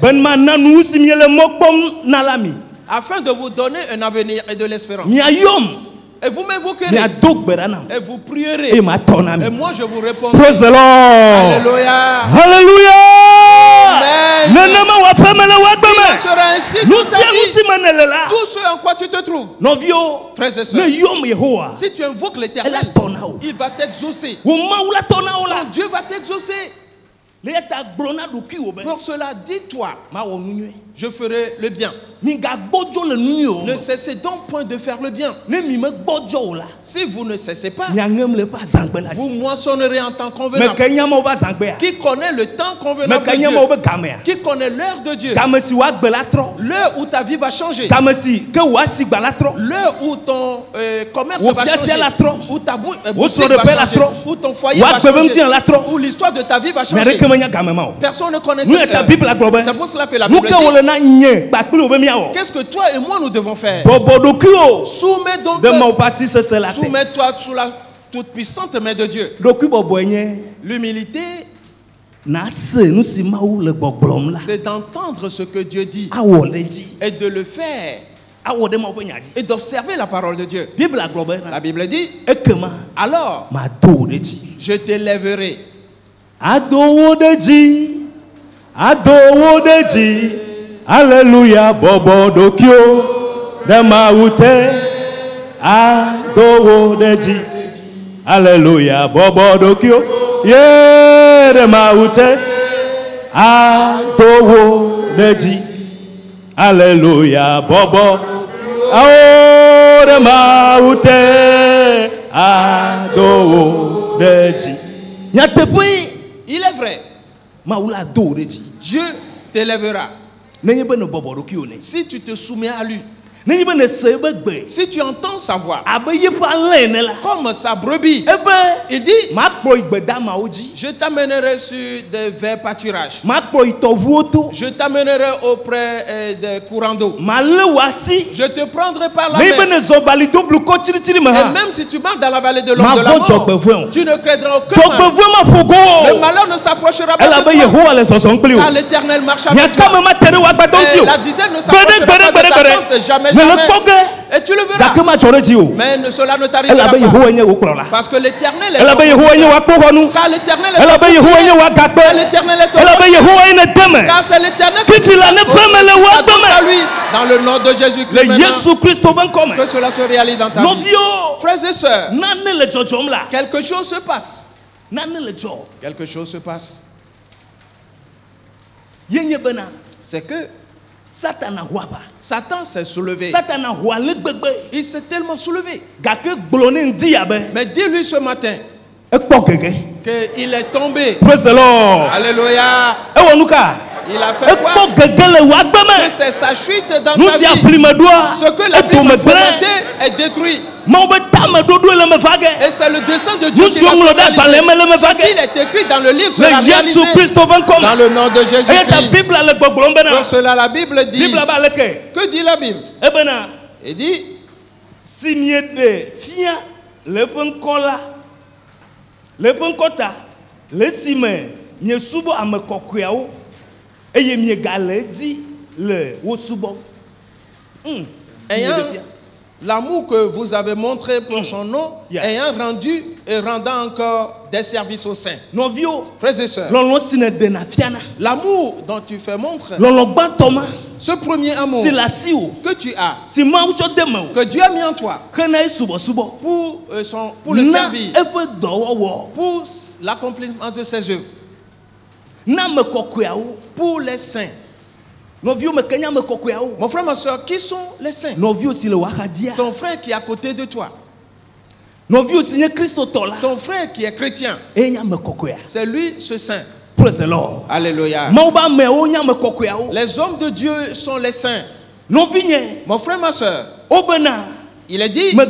Afin de vous donner un avenir et de l'espérance. Et vous m'invoquerez. Et vous prierez. Et moi je vous répondrai. Praise the Lord. Alléluia. Hallelujah. Amen. Il sera ainsi toute ta vie. Tout ce en quoi tu te trouves. Frères et sœurs, si tu invoques l'Éternel, il va t'exaucer. Ton Dieu va t'exaucer. Pour cela, dis-toi, je ferai le bien. Ne cessez donc point de faire le bien. Si vous ne cessez pas, vous moissonnerez en temps convenable. Qui connaît le temps convenable de Dieu? Qui connaît l'heure de Dieu? L'heure où ta vie va changer. L'heure où ton euh, commerce va changer. Où ta boutique va changer. Où ton foyer va changer. Où l'histoire de ta vie va changer. Personne ne connaît cette heure. C'est pour cela que la Bible dit, qu'est-ce que toi et moi nous devons faire? Soumets donc, soumets-toi sous la toute puissante main de Dieu. L'humilité, c'est d'entendre ce que Dieu dit et de le faire et d'observer la parole de Dieu. La Bible dit, alors je t'élèverai. Alléluia, bobo dokyo, demaute, adowo deji. Alléluia, bobo dokyo, yeah, demaute, adowo deji. Alléluia, bobo, oh, demaute, adowo deji. Il est vrai, Dieu t'élèvera. Si tu te soumets à lui, si tu entends sa voix, comme sa brebis, il dit, je t'amènerai sur des verts pâturages. Je t'amènerai auprès euh, des courants d'eau. Je te prendrai par la main. Et même si tu marches dans la vallée de l'ombre de la mort, tu ne craindras aucun mal. Le malheur ne s'approchera pas de toi, car l'Éternel marche avec toi. Et la dizaine ne s'approchera pas de ta tente. porte jamais, jamais. Et tu le verras. Mais cela ne t'arrivera pas. Parce que l'Éternel est car l'Éternel est car l'Éternel est car c'est l'Éternel qui à lui. Dans le nom de Jésus-Christ, que cela se réalise dans ta vie. Frères et sœurs, quelque chose se passe. Quelque chose se passe. C'est que Satan s'est soulevé. Il s'est tellement soulevé. Mais dis-lui ce matin qu'il est tombé. Praise the Lord. Alléluia. Il a fait quoi? Que c'est sa chute dans ta vie. Ce que la Bible a est détruit. Et c'est le dessein de Dieu qui va se réaliser. Il est écrit dans le livre sur la réalisé. Dans le nom de Jésus-Christ. Pour cela la Bible dit. Que dit la Bible? Il dit. Si miede fia le penkola le penkota le sime mie subo ame kokuawo eye mie gale di le wo subo. Ayant l'amour que vous avez montré pour son nom, yeah. Ayant rendu et rendant encore des services aux saints. Frères et sœurs, l'amour dont tu fais montre, ce premier amour que tu as, que Dieu a mis en toi, pour, euh, son, pour le servir, pour l'accomplissement de ses œuvres, pour les saints. Mon frère, ma soeur, qui sont les saints? Ton frère qui est à côté de toi. Ton frère qui est chrétien. C'est lui ce saint. Alléluia. Les hommes de Dieu sont les saints. Mon frère, ma soeur, il est dit,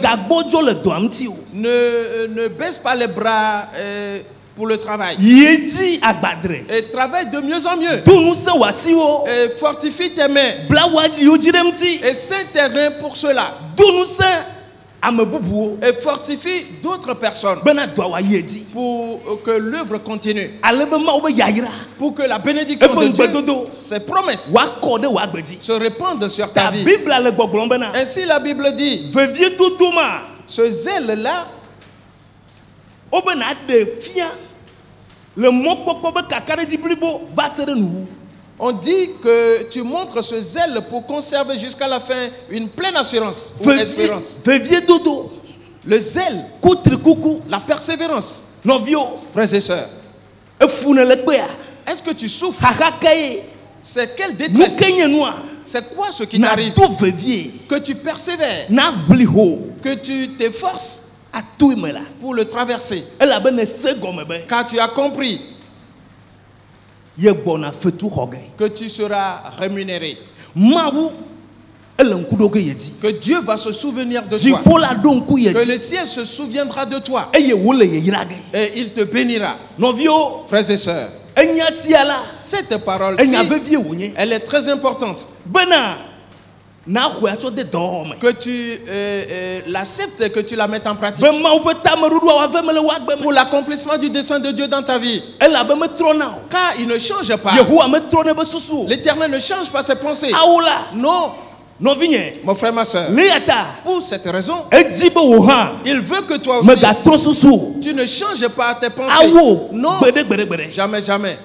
ne, ne baisse pas les bras euh, pour le travail. Et travaille de mieux en mieux. Et fortifie tes mains. Et ceint tes reins pour cela. Et fortifie d'autres personnes pour que l'œuvre continue. Pour que la bénédiction de Dieu, ses promesses, se répandent sur ta vie. Ainsi la Bible dit, ce zèle-là, on dit que tu montres ce zèle pour conserver jusqu'à la fin une pleine assurance ou espérance. Le zèle, la persévérance. Frères et sœurs, est-ce que tu souffres? C'est quelle détresse? C'est quoi ce qui t'arrive? Que tu persévères, que tu t'efforces pour le traverser, car tu as compris que tu seras rémunéré, que Dieu va se souvenir de toi, que le ciel se souviendra de toi et il te bénira. Frères et sœurs, cette parole, elle est très importante. Que tu euh, euh, l'acceptes et que tu la mettes en pratique pour l'accomplissement du dessein de Dieu dans ta vie. Car il ne change pas. L'Éternel ne change pas ses pensées. Non. Mon frère, ma soeur, pour cette raison, il veut que toi aussi, tu ne changes pas tes pensées. Non. Jamais, jamais.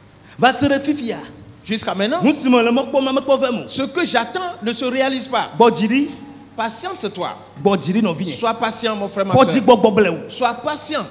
Jusqu'à maintenant, ce que j'attends ne se réalise pas. Patiente-toi. Sois patient, mon frère, ma soeur. Sois patient.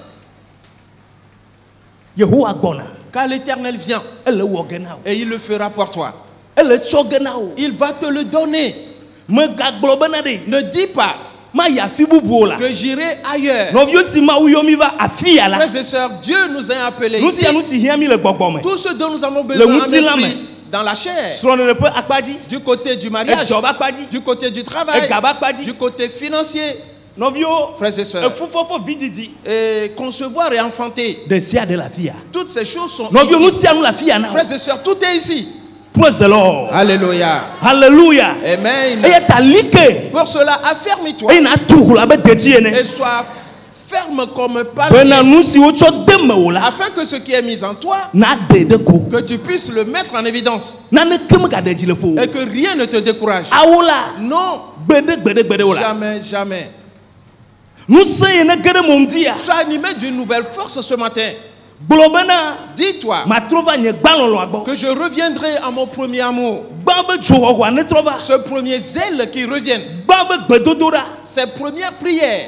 Car l'Éternel vient et il le fera pour toi. Il va te le donner. Ne dis pas que j'irai ailleurs. Frères et sœurs, Dieu nous a appelés ici. Tout ce dont nous avons besoin en esprit, dans la chair, du côté du mariage, du côté du travail, du côté financier, frères et sœurs, et concevoir et enfanter, toutes ces choses sont ici. Frères et sœurs, tout est ici. Praise the Lord. Alléluia. Alléluia. Amen. Et pour cela, affermis-toi et sois ferme ferme comme palmier. Afin que ce qui est mis en toi, que tu puisses le mettre en évidence. Et que rien ne te décourage. Non. Jamais, jamais. Sois animé d'une nouvelle force ce matin. Dis-toi que je reviendrai à mon premier amour. Ce premier zèle qui revient. Ces premières prières.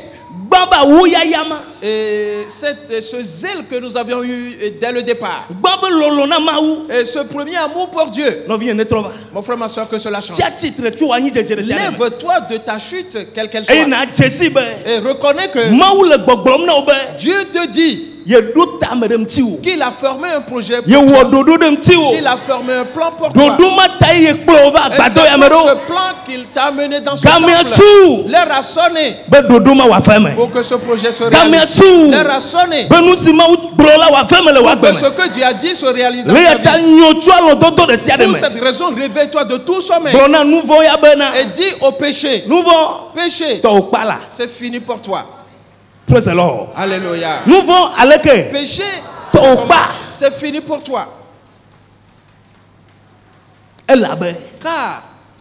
Et cette, ce zèle que nous avions eu dès le départ. Et ce premier amour pour Dieu. Mon frère, ma soeur, que cela change. Lève-toi de ta chute, quelle qu'elle soit. Et reconnais que Dieu te dit qu'il a formé un projet pour toi, qu'il a formé un plan pour toi. Et c'est pour ce plan qu'il t'a amené dans ce temple. L'air a sonné pour que ce projet se réalise. L'air a sonné pour que ce que Dieu a dit se réalise dans ta vie. Pour cette raison, réveille-toi de tout sommeil et dis au péché, péché, c'est fini pour toi. Praise the Lord. Alléluia. Nous vont à l'école. Péché, c'est fini pour toi. Car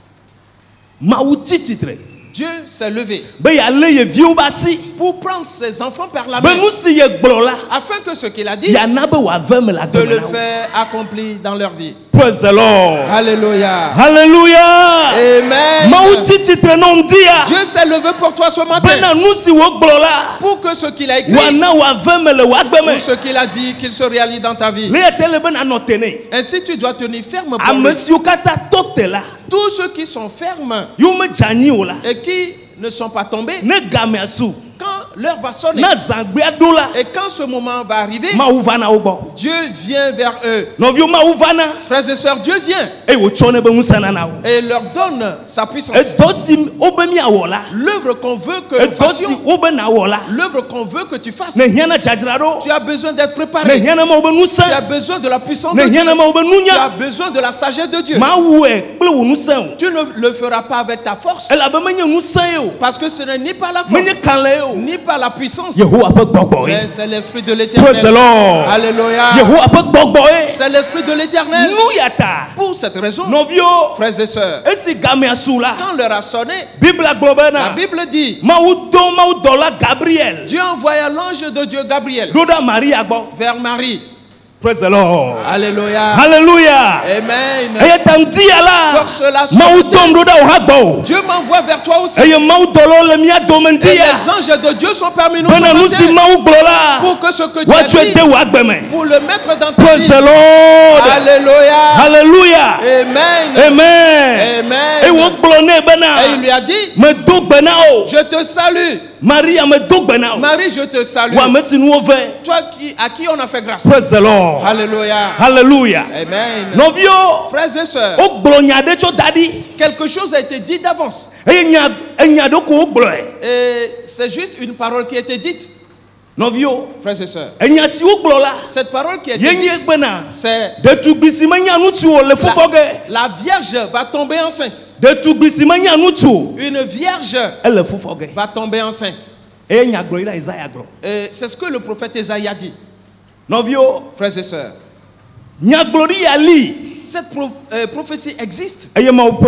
Dieu s'est levé pour prendre ses enfants par la main, afin que ce qu'il a dit, de le faire accomplir dans leur vie. Praise the Lord. Alléluia. Alléluia. Amen. Dieu s'est levé pour toi ce matin, pour que ce qu'il a écrit, pour ce qu'il a dit, qu'il se réalise dans ta vie. Ainsi tu dois tenir ferme pour lui. Tous ceux qui sont fermes et qui ne sont pas tombés, quand l'heure va sonner et quand ce moment va arriver, Dieu vient vers eux. Frères et sœurs, Dieu vient et leur donne sa puissance. L'œuvre qu'on veut que nous fassions, l'œuvre qu'on veut que tu fasses, tu as besoin d'être préparé. Tu as besoin de la puissance de Dieu. Tu as besoin de la sagesse de Dieu. Tu ne le feras pas avec ta force, parce que ce n'est ni par la force ni par la puissance, mais c'est l'esprit de l'Éternel. Alléluia. C'est l'esprit de l'Éternel. Pour cette raison, frères et sœurs, quand l'heure a sonné, la Bible dit, Dieu envoya l'ange de Dieu Gabriel vers Marie. Praise the Lord. Alléluia. Alléluia. Amen. Pour cela, Dieu m'envoie vers toi aussi. Et les anges de Dieu sont parmi nous ce matin, pour que ce que Dieu a dit, pour le mettre dans ta vie. Alléluia. Alléluia. Amen. Amen. Amen. Et il lui a dit, je te salue. Marie, Marie, je te salue. Toi qui, à qui on a fait grâce. Praise the Lord. Alléluia. Alléluia. Amen. Frères et sœurs, quelque chose a été dit d'avance. Et c'est juste une parole qui a été dite. Frères et sœurs, cette parole qui a été dite, c'est la, la Vierge va tomber enceinte. Une Vierge va tomber enceinte. Et c'est ce que le prophète Esaïe a dit. Frères et sœurs, cette pro, euh, prophétie existe. Et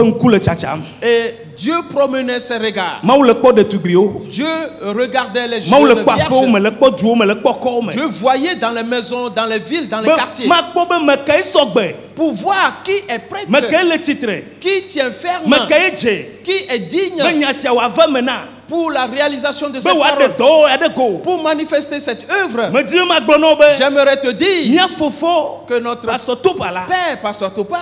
Dieu promenait ses regards. Dieu regardait les jeunes vierges. Dieu voyait dans les maisons, dans les villes, dans les quartiers, pour voir qui est prêtre, qui tient ferme, qui est digne pour la réalisation de cette parole, pour manifester cette œuvre. J'aimerais te dire que notre Père, Pasteur Topa,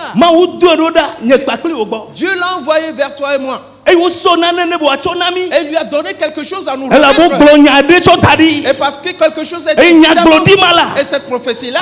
Dieu l'a envoyé vers toi et moi. Et il lui a donné quelque chose à nous remettre. Et parce que quelque chose est dit d'avance, et cette prophétie-là,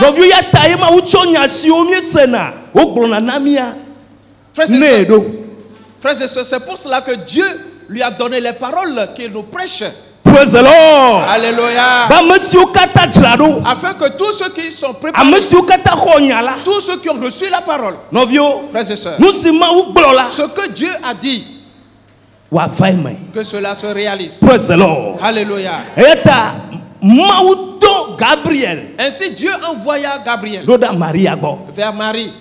frères et sœurs, c'est pour cela que Dieu lui a donné les paroles qu'il nous prêche. Praise the Lord. Alléluia. Afin que tous ceux qui sont préparés, tous ceux qui ont reçu la parole, frères et sœurs, ce que Dieu a dit, que cela se réalise. Praise the Lord. Alléluia. Gabriel. Ainsi Dieu envoya Gabriel vers Marie.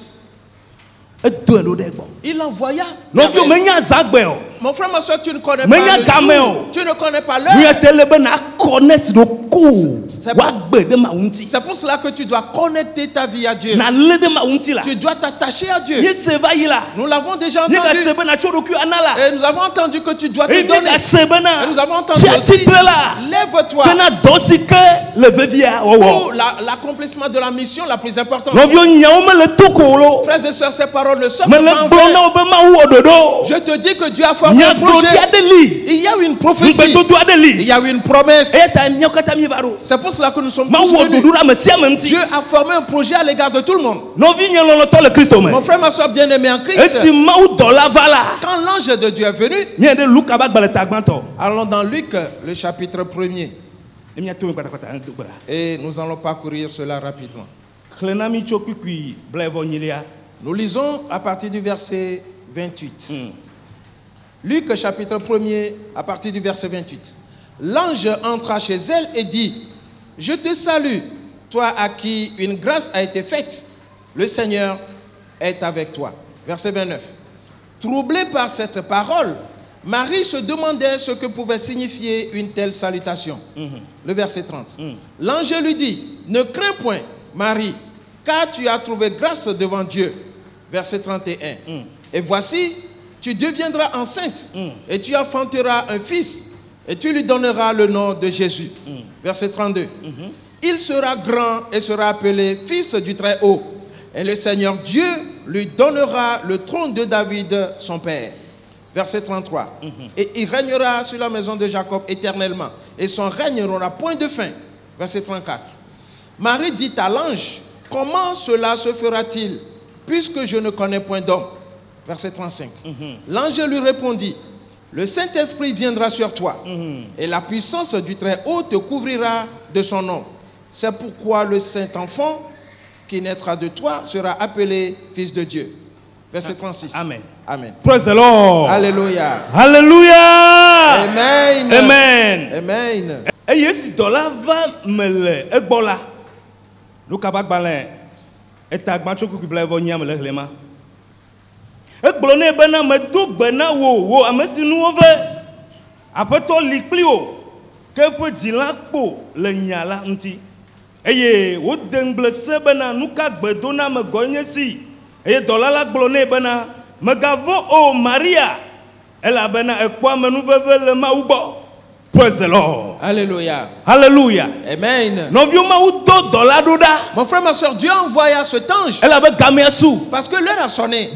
Il envoya. Mon frère, ma soeur, tu ne connais pas le jour. Tu ne connais pas l'heure. C'est pour cela que tu dois connecter ta vie à Dieu. Tu dois t'attacher à Dieu. Nous l'avons déjà entendu. Et nous avons entendu que tu dois te donner. Et nous avons entendu aussi, lève-toi pour l'accomplissement de la mission la plus importante. Frères et sœurs, ces paroles ne sont pas en vain. Je te dis que Dieu a formé un projet. Il y a une prophétie. Il y a une promesse. C'est pour cela que nous sommes tous venus. Dieu a formé un projet à l'égard de tout le monde. Mon frère, ma soeur bien-aimé en Christ. Quand l'ange de Dieu est venu, allons dans Luc, le chapitre premier. Et nous allons parcourir cela rapidement. Nous lisons à partir du verset vingt-huit. Mm. Luc chapitre premier à partir du verset vingt-huit. L'ange entra chez elle et dit: je te salue, toi à qui une grâce a été faite. Le Seigneur est avec toi. Verset vingt-neuf. Troublée par cette parole, Marie se demandait ce que pouvait signifier une telle salutation. Mm-hmm. Le verset trente. Mm. L'ange lui dit: ne crains point, Marie, car tu as trouvé grâce devant Dieu. Verset trente et un. Mm. Et voici, tu deviendras enceinte, mm. et tu enfanteras un fils, et tu lui donneras le nom de Jésus. Mm. Verset trente-deux. Mm-hmm. Il sera grand et sera appelé fils du Très-Haut. Et le Seigneur Dieu lui donnera le trône de David, son père. Verset trente-trois. Mm-hmm. Et il régnera sur la maison de Jacob éternellement, et son règne n'aura point de fin. Verset trente-quatre. Marie dit à l'ange: comment cela se fera-t-il, puisque je ne connais point d'homme? Verset trente-cinq. Mm-hmm. L'ange lui répondit: le Saint-Esprit viendra sur toi, mm-hmm. et la puissance du Très-Haut te couvrira de son nom. C'est pourquoi le Saint-Enfant qui naîtra de toi sera appelé Fils de Dieu. Verset trente-six. Amen. Amen. Praise the Lord. Alléluia. Alléluia. Amen. Amen. Amen. Et yes, dola va mele ebola. Nous kabak balin. Et tagman choku kibla vonya mele lema. Et blonné bena me do bena wo wo amesi nu ove. Apeto likpli o. Que peut dire là po le nyala nti. Eye wo dengle se bena nu ka gbedona me gonye si. Eye dola la blonné bena me gavo o Maria. Elle a bena ekwa me nu veve le ma ubo. Praise the Lord. Alléluia. Alléluia. Amen. Mon frère, ma soeur, Dieu envoya cet ange. Parce que l'heure a sonné.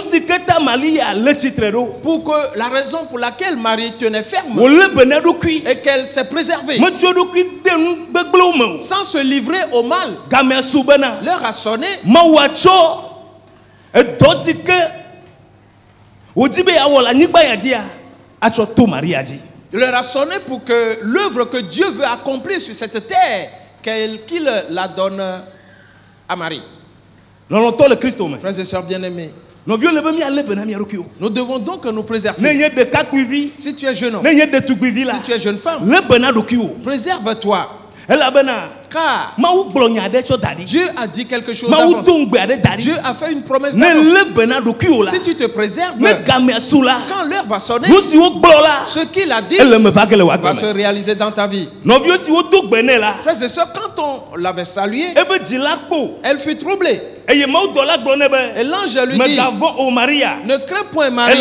Pour que la raison pour laquelle Marie tenait ferme et qu'elle s'est préservée sans se livrer au mal. L'heure a sonné. L'heure a sonné pour que l'œuvre que Dieu veut accomplir sur cette terre, qu'il la donne à Marie. Frères et sœurs bien-aimés, nous devons donc nous préserver. Si tu es jeune homme, si tu es jeune femme, préserve-toi. Car Dieu a dit quelque chose d'avance. Dieu a fait une promesse d'avance. Si tu te préserves, quand l'heure va sonner, ce qu'il a dit va se réaliser dans ta vie. Frères et sœurs, quand on l'avait salué, elle fut troublée. Et l'ange lui dit: ne crains point, Marie,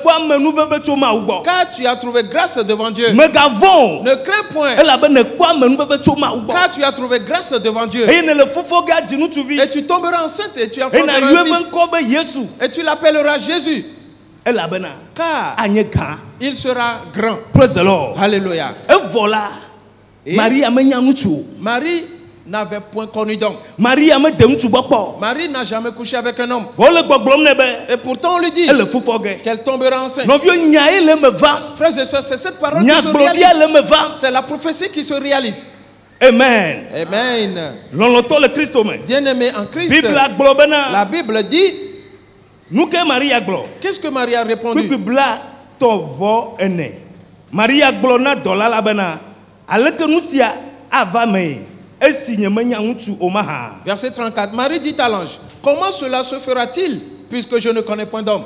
car tu as trouvé grâce devant Dieu. Ne crains point, car tu as trouvé grâce devant Dieu. Et tu tomberas enceinte et tu enfanteras un fils. Et tu l'appelleras Jésus. Car il sera grand. Praise the Lord. Alléluia. Et Marie n'avait point connu d'homme. Marie Marie n'a jamais couché avec un homme. Et pourtant on lui dit qu'elle tombera enceinte. Frères et sœurs, c'est cette parole qui se réalise. C'est la prophétie qui se réalise. Amen. Amen. Bien-aimé en Christ, la Bible dit, qu'est-ce que Marie a répondu? Marie a Verset trente-quatre. Marie dit à l'ange, comment cela se fera-t-il puisque je ne connais point d'homme?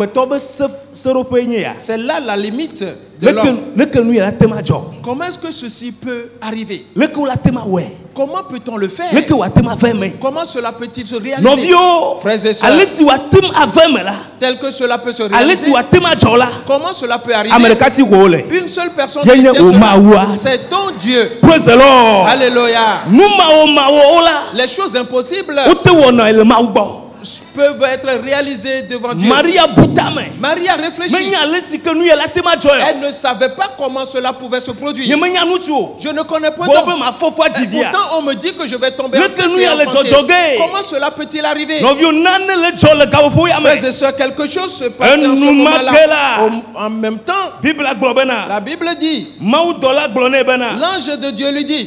C'est là la limite de l'homme. Comment est-ce que ceci peut arriver? Comment peut-on le faire? Comment cela peut-il se réaliser? Frères et sœurs, tel que cela peut se réaliser, comment cela peut arriver? Une seule personne qui tient cela, c'est ton Dieu. Praise the Lord. Alléluia. Les choses impossibles peuvent être réalisées devant Dieu. Maria Boutame. Marie a réfléchi. Elle ne savait pas comment cela pouvait se produire. Je ne connais pas d'homme. Pourtant, on me dit que je vais tomber enceinte. Comment cela peut-il arriver? Frères et sœurs, quelque chose se passe en ce moment-là. En même temps, la Bible dit, l'ange de Dieu lui dit,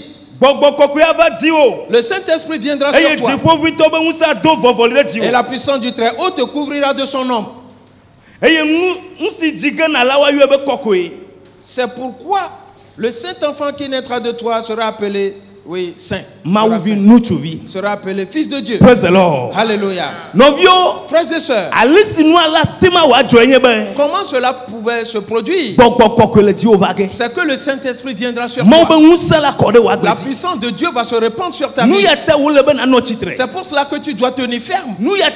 le Saint-Esprit viendra sur toi et la puissance du Très-Haut te couvrira de son ombre. C'est pourquoi le Saint-Enfant qui naîtra de toi sera appelé, oui, Saint. Sera appelé Fils de Dieu. Praise the Lord. Alléluia. Frères et sœurs, comment cela pouvait se produire? C'est que le Saint-Esprit viendra sur toi. La puissance de Dieu va se répandre sur ta vie. C'est pour cela que tu dois tenir ferme.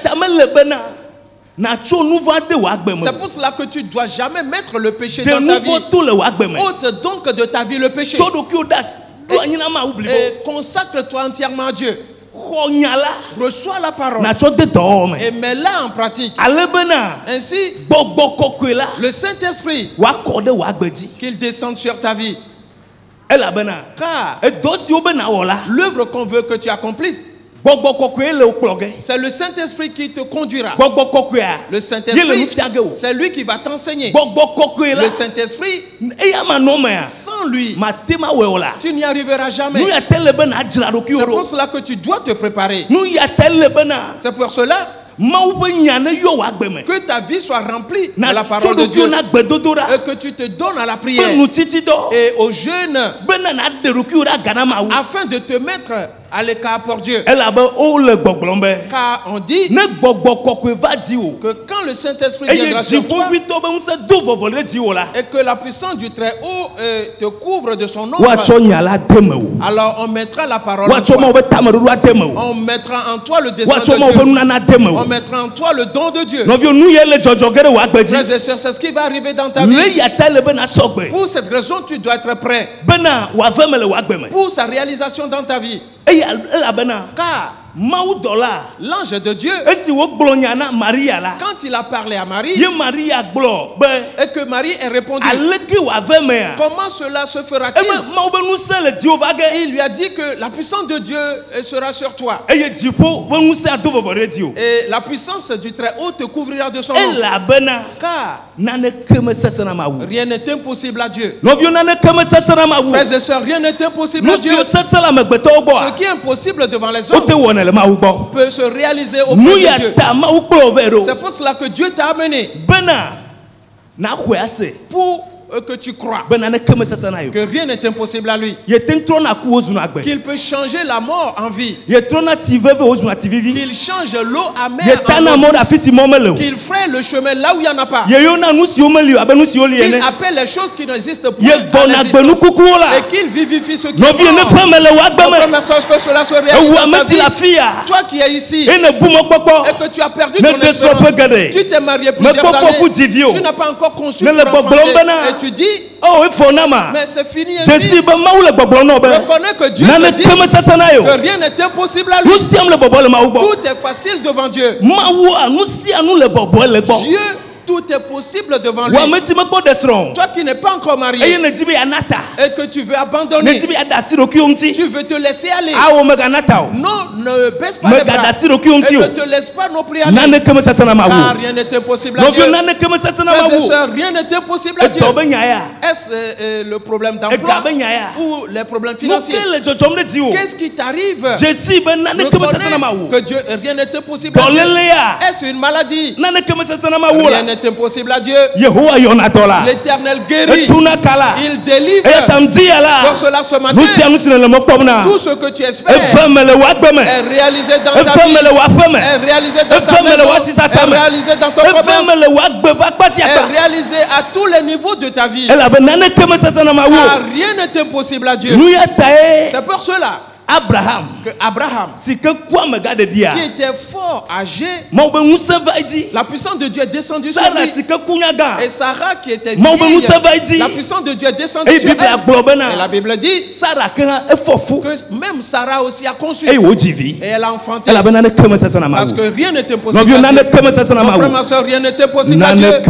C'est pour cela que tu ne dois jamais mettre le péché dans ta vie. Ôte donc de ta vie le péché. Et, et consacre-toi entièrement à Dieu. Reçois la parole et mets-la en pratique. Ainsi, le Saint-Esprit, qu'il descende sur ta vie. Car l'œuvre qu'on veut que tu accomplisses, c'est le Saint-Esprit qui te conduira. Le Saint-Esprit, c'est lui qui va t'enseigner. Le Saint-Esprit, sans lui, tu n'y arriveras jamais. C'est pour cela que tu dois te préparer. C'est pour cela que ta vie soit remplie de la parole de Dieu et que tu te donnes à la prière et au jeûne afin de te mettre à l'écart pour Dieu. Car on dit que quand le Saint-Esprit viendra sur toi et que la puissance du Très-Haut euh, te couvre de son ombre, alors on mettra la parole en toi. On mettra en toi le dessein de Dieu. On mettra en toi le don de Dieu. Frères et sœurs, c'est ce qui va arriver dans ta vie. Pour cette raison, tu dois être prêt pour sa réalisation dans ta vie. Car l'ange de Dieu, quand il a parlé à Marie, et que Marie a répondu, comment cela se fera-t-il? Il lui a dit que la puissance de Dieu sera sur toi. Et la puissance du Très-Haut te couvrira de son nom. Car rien n'est impossible à Dieu. Frères et sœurs, rien n'est impossible à Dieu. Ce qui est impossible devant les hommes peut se réaliser auprès de Dieu. C'est pour cela que Dieu t'a amené pour que tu crois que rien n'est impossible à lui, qu'il peut changer la mort en vie, qu'il change l'eau amère en eau, qu'il ferait le chemin là où il n'y en a pas, qu'il appelle les choses qui n'existent pas et qu'il vivifie ce qui est mort. Message que cela se réalise dans ta vie. Toi qui es ici et que tu as perdu ton espérance, tu t'es marié plusieurs années, tu n'as pas encore conçu pour enfanter. Tu dis, oh, mais c'est fini ainsi. Reconnais que Dieu me dit que rien n'est impossible à lui. Tout est facile devant Dieu. Dieu, tout est possible devant lui. Toi qui n'es pas encore marié et que tu veux abandonner, tu veux te laisser aller. Non, ne baisse pas les bras et ne te laisse pas non plus aller. Car rien n'est impossible à Dieu. Frères et sœurs, rien n'est impossible à Dieu. Est-ce euh, le problème d'emploi ou les problèmes financiers? Qu'est-ce qui t'arrive? Reconnais que Dieu, rien n'est impossible à Dieu. Est-ce une maladie? Rien n'est impossible à Dieu. L'Éternel guérit. Il délivre. Pour cela ce matin, tout ce que tu espères est réalisé dans ta vie, est réalisé dans ta maison, est réalisé dans ton commerce, est réalisé à tous les niveaux de ta vie. Car rien n'est impossible à Dieu. C'est pour cela Abraham, que Abraham, qui était fort, âgé, la puissance de Dieu est descendue sur lui. Et Sarah qui était vieille, la puissance de Dieu est descendue sur elle. Et la Bible dit que même Sarah aussi a conçu. Et elle a enfanté. Parce que rien n'est impossible à Dieu. Mon frère, ma soeur, rien n'est impossible à Dieu.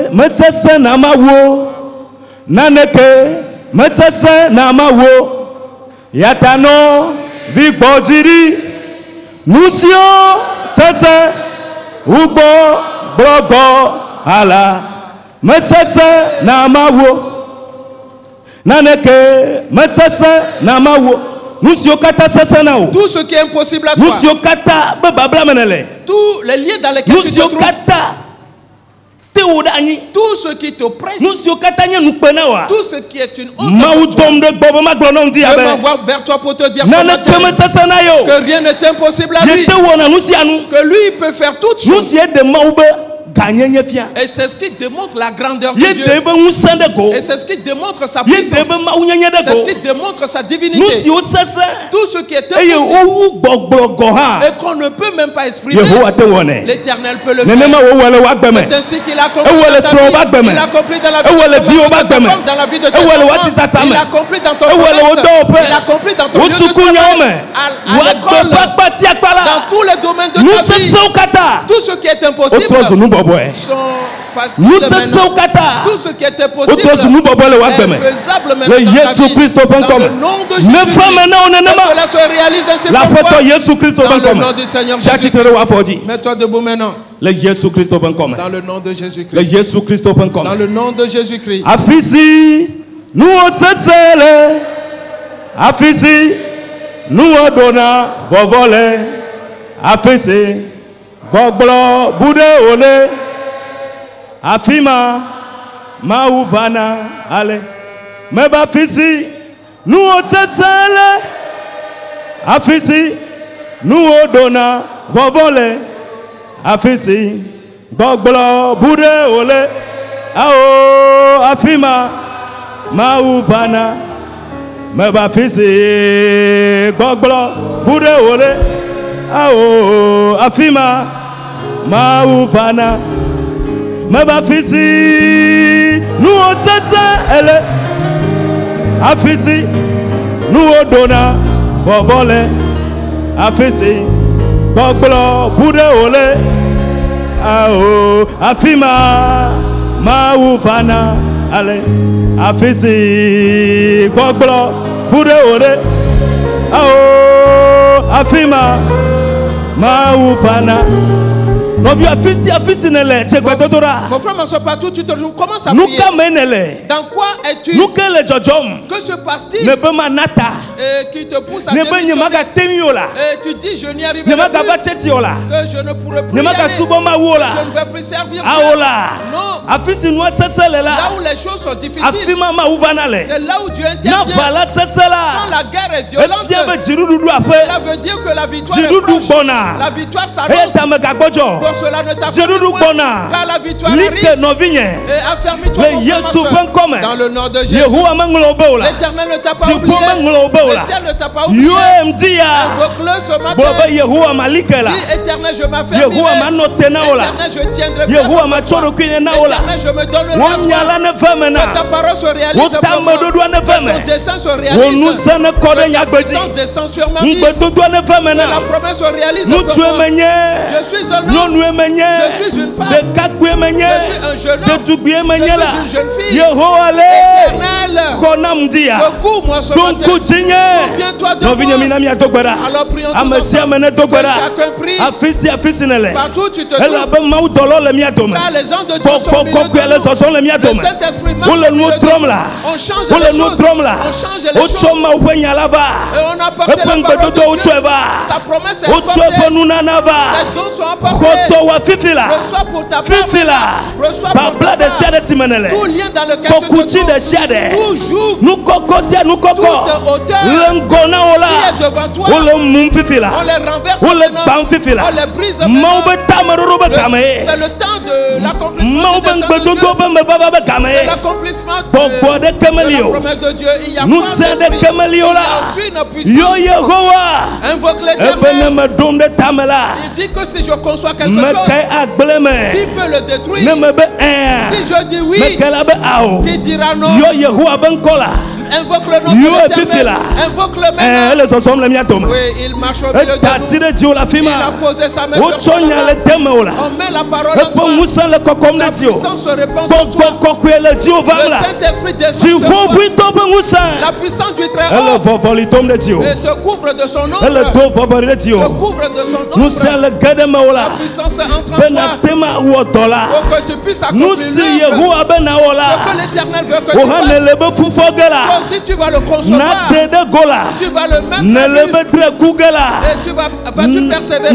Yatano Vigbodiri Nusio Sese Ugbo Brogo Ala Mesese Namawo Naneke Mesese Namawo Nusio Kata Sese Nao. Tout ce qui est impossible à toi, Nusio Kata Bebabla Menele, tous les lieux dans lesquels tu te trouves, tout ce qui t'oppresse, tout ce qui est une honte, je m'envoie vers toi pour te dire que rien n'est impossible à lui, que lui peut faire toutes choses. Et c'est ce qui démontre la grandeur de Dieu. Et c'est ce qui démontre sa puissance. C'est ce qui démontre sa divinité. Tout ce qui est impossible et qu'on ne peut même pas exprimer, l'Éternel peut le faire. C'est ainsi qu'il a accompli dans ta vie. Il a accompli dans la vie de ta femme, dans la vie de tes enfants. Il a accompli dans ton commerce. Il a accompli dans ton lieu de travail, à l'école, dans tous les domaines de ta vie. Tout ce qui est impossible sont faciles maintenant. Tout ce qui était possible est faisable maintenant dans ta vie. Dans le nom de Jésus-Christ. Que cela se réalise ainsi pour toi. Dans le nom du Seigneur Jésus-Christ. Mets-toi debout maintenant. Dans le nom de Jésus-Christ. Dans le nom de Jésus-Christ. Afisi, nous on s'asselle. Afisi, nous on donne vovole. Afisi, Boglo, Boude Ole. Afima, Maouvana, allez. Meba fisi, nous on s'asselle. Afisi, nous on donne vovole. Afisi, Boglo, Boude Ole. Ao, Afima, Maouvana. Meba fisi, Boglo, Boude Ole. Ao, Afima, Maouvana. Meba fisi, nous on s'asselle. Elle Afisi, nous on donne vovole. Afisi, Boglo, Boude Ole. Ao, Afima, Maouvana. Allez, Afisi, Boglo, Boude Ole. Ao, Afima, Maouvana. Mon frère, ma soeur, partout tu te trouves, commence à prier. Dans quoi es-tu? Que se passe-t-il et qui te pousse à démissionner? Et tu dis, je n'y arriverai plus, que je ne pourrai plus y aller, que je ne vais plus servir Dieu. Non. Là où les choses sont difficiles, c'est là où Dieu intervient. Quand la guerre est violente, cela veut dire que la victoire est proche. La victoire s'annonce. Pour cela ne t'affirme point, car la victoire arrive. Et affermis-toi dans le nom de Jésus. L'Éternel ne t'a pas oublié. Le ciel ne t'a pas oublié. Invoque-le ce matin. Dis, Éternel, je m'affermirai. Éternel, je tiendrai ferme. Éternel, je me donnerai à toi. Que ta parole se réalise pour moi. Que ton dessein se réalise. Que ta puissance descend sur ma vie. Que la promesse se réalise pour moi. Je suis un homme. Je suis une femme. Je suis un jeune homme. Je suis une jeune fille. Éternel, Secours-moi ce matin. Souviens-toi de moi. Alors prions tous ensemble. Que chacun prie. Partout où tu te trouves. Car les gens de Dieu sont au milieu de nous. Le Saint-Esprit marche au milieu de nous. On change les choses. On change les choses. Et on apporte la parole de Dieu. Sa promesse est apportée. Ces dons sont apportés. Reçois pour ta femme. Reçois pour ta femme. Tout lien dans lequel tu te trouves. Toujours. Toute hauteur qui est devant toi. On les renverse maintenant. On les brise maintenant. C'est le temps de l'accomplissement des desseins de Dieu. C'est l'accomplissement de, de la promesse de Dieu. Il y a pas d'esprit. Il n'y a aucune puissance. Invoque l'Éternel. Il dit que si je conçois quelque chose, qui peut le détruire? Si je dis oui, qui dira non? Invoque le nom de l'Éternel. Invoque le maintenant. Oui, il marche au milieu de nous. Il a posé sa main sur ton âme. On met la parole en toi. Sa puissance se répand sur toi. Le Saint-Esprit descend sur toi. La puissance du Très-Haut. Et te couvre de son ombre. Te couvre de son ombre. La puissance entre en toi. Pour que tu puisses accomplir l'œuvre. Ce que l'Éternel veut que tu fasses. Si tu vas le concevoir, tu vas le mettre à vivre. Et tu vas, vas-tu persévérer?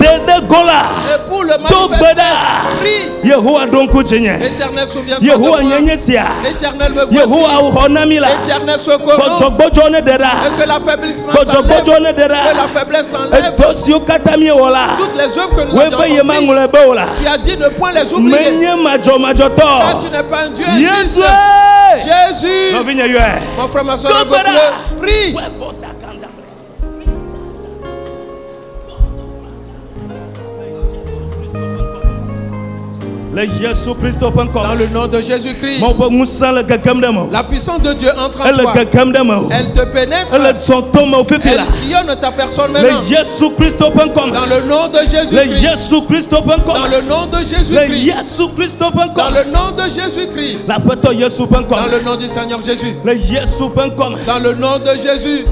Et pour le manifester, prie. Éternel, souviens-toi de moi. Éternel, me voici. Éternel, secours-nous. Et que l'affaiblissement s'enlève. Que la faiblesse s'enlève. Toutes les œuvres que nous avons accomplies, tu as dit ne point les oublier. Car tu n'es pas un Dieu injuste. Jésus. Mon frère, ma soeur, invoque-le. Prie. Dans le nom de Jésus-Christ, la puissance de Dieu entre en toi. Elle te pénètre. Elle sillonne ta personne maintenant. Dans le nom de Jésus-Christ. Dans le nom de Jésus-Christ. Dans le nom de Jésus-Christ. Dans le nom du Seigneur Jésus. Dans le nom de Jésus.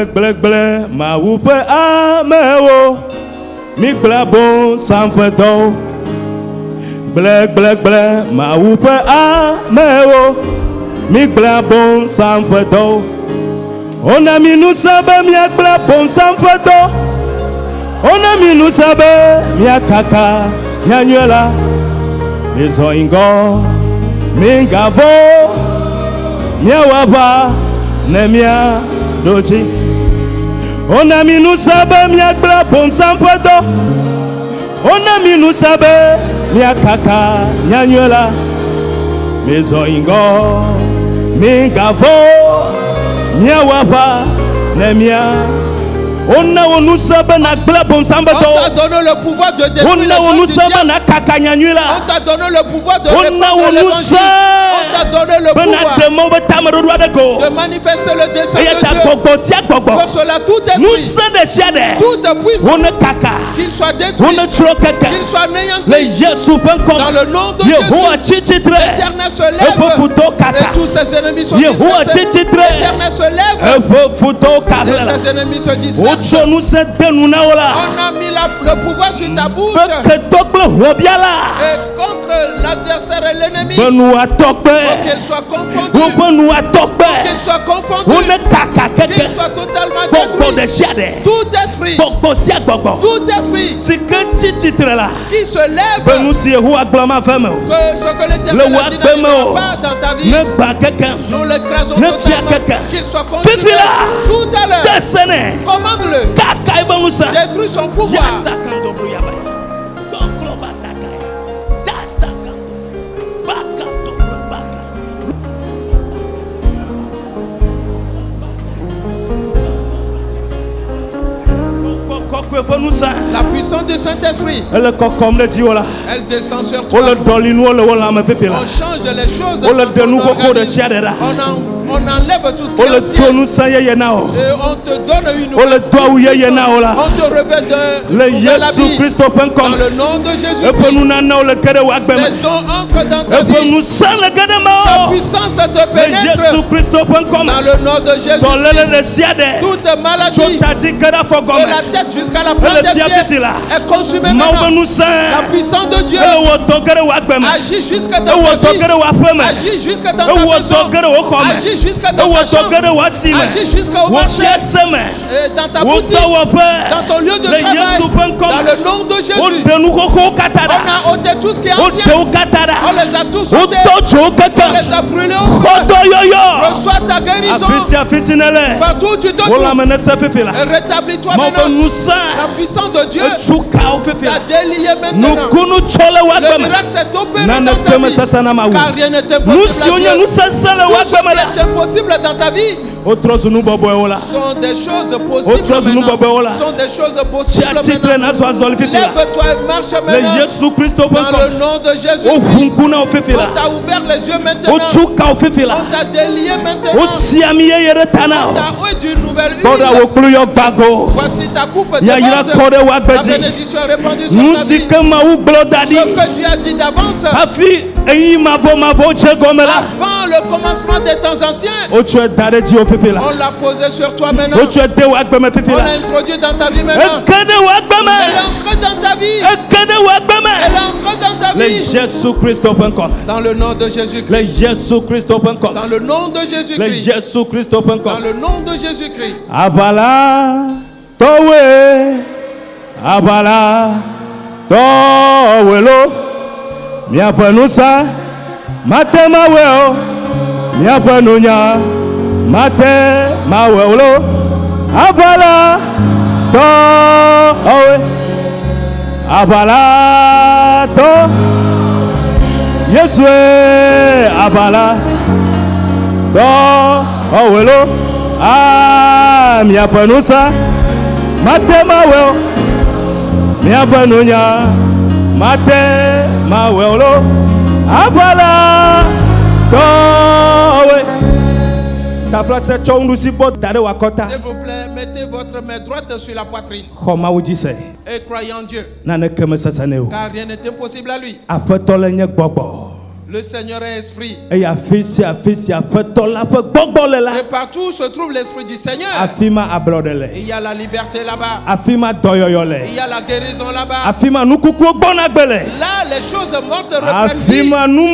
Black, black, black, ma oupe a meo, mi blabon sans photo. On a mis nous sabe mi ak blabon sans photo. On a mis nous sabe mi ak kaka, mi nyela. Mi zoingo, mi gavo, mi waba, ne mi doji. On a mis nous sabe mi ak blabon sans photo. On a mis nous sabe. Mia kaka nyanyela maison ingo mingavo mia wafa nemia on a nous sabba na blabon sambato on t'a donné le pouvoir de détruire les gens du diable. On t'a donné le pouvoir de répandre l'évangile. On t'a donné le pouvoir de manifester le dessein de Dieu. Pour cela tout esprit, toute puissance, qu'il soit détruit, qu'il soit anéanti. Dans le nom de Jésus, l'Éternel se lève et tous ses ennemis sont dispersés. L'Éternel se lève et ses ennemis se dispersent. On a mis la, le pouvoir sur ta bouche. Et contre l'adversaire et l'ennemi, pour qu'il soit confondu, pour qu'il soit confondu, qu'il soit totalement détruit. Tout esprit, tout esprit qui se lève, que ce que l'Éternel a dit n'arrivera pas dans ta vie, nous l'écrasons totalement. Qu'il soit confondu tout à l'heure. Commande-le. Détruis son pouvoir. La puissance du Saint-Esprit, elle descend sur toi. On change les choses. On, on enlève tout ce qui est ancien. Et on te donne une nouvelle puissance. On te revêt de nouvelle habit. Dans le nom de Jésus-Christ. Ces dons entrent dans ta vie. Sa puissance te pénètre. Dans le nom de Jésus, toute maladie de la tête jusqu'à la plante des pieds est consumée maintenant. La puissance de Dieu agit jusqu'à dans ta vie, agit jusqu'à dans ta maison, agit jusqu'à dans ta chambre, agit jusqu'au marché, dans ta boutique, dans ton lieu de travail. Dans le nom de Jésus, on a ôté tout ce qui est ancien, on les a tous ôtés, on les a brûlés au feu. Reçois ta guérison partout où tu te trouves et rétablis-toi maintenant. La puissance de Dieu t'a délié maintenant. Le miracle s'est opéré dans ta vie, car rien n'est impossible à Dieu. Tout ce qui est impossible dans ta vie sont des choses possibles maintenant. Sont des choses possibles maintenant. Lève-toi et marche maintenant. Dans le nom de Jésus. On t'a ouvert les yeux maintenant. On t'a délié maintenant. On t'a d'une nouvelle huile. Voici ta coupe de vase. La bénédiction est répandue sur ta vie. Ce que tu as dit d'avance, avant le commencement des temps anciens, on l'a posé sur toi maintenant. On l'a introduit dans ta vie maintenant. Elle entre dans ta vie. Elle entre dans ta vie. Dans le nom de Jésus-Christ. Dans le nom de Jésus-Christ. Dans le nom de Jésus-Christ. Abala towe. Abala towelo. Miafanusa. Matema weo. Miafanunya. Mate mawelo. Abala towe. Abala to. Yeswe abala to owelo. Ah, miapanusa. Mate mawelo. Miapanunya. Mate mawelo. Abala to. S'il vous plaît, mettez votre main droite sur la poitrine. Et croyez en Dieu. Car rien n'est impossible à lui. Le Seigneur est esprit. Et partout se trouve l'esprit du Seigneur. Il y a la liberté là-bas. Il y a la guérison là-bas. Là, les choses mortes reprennent vie.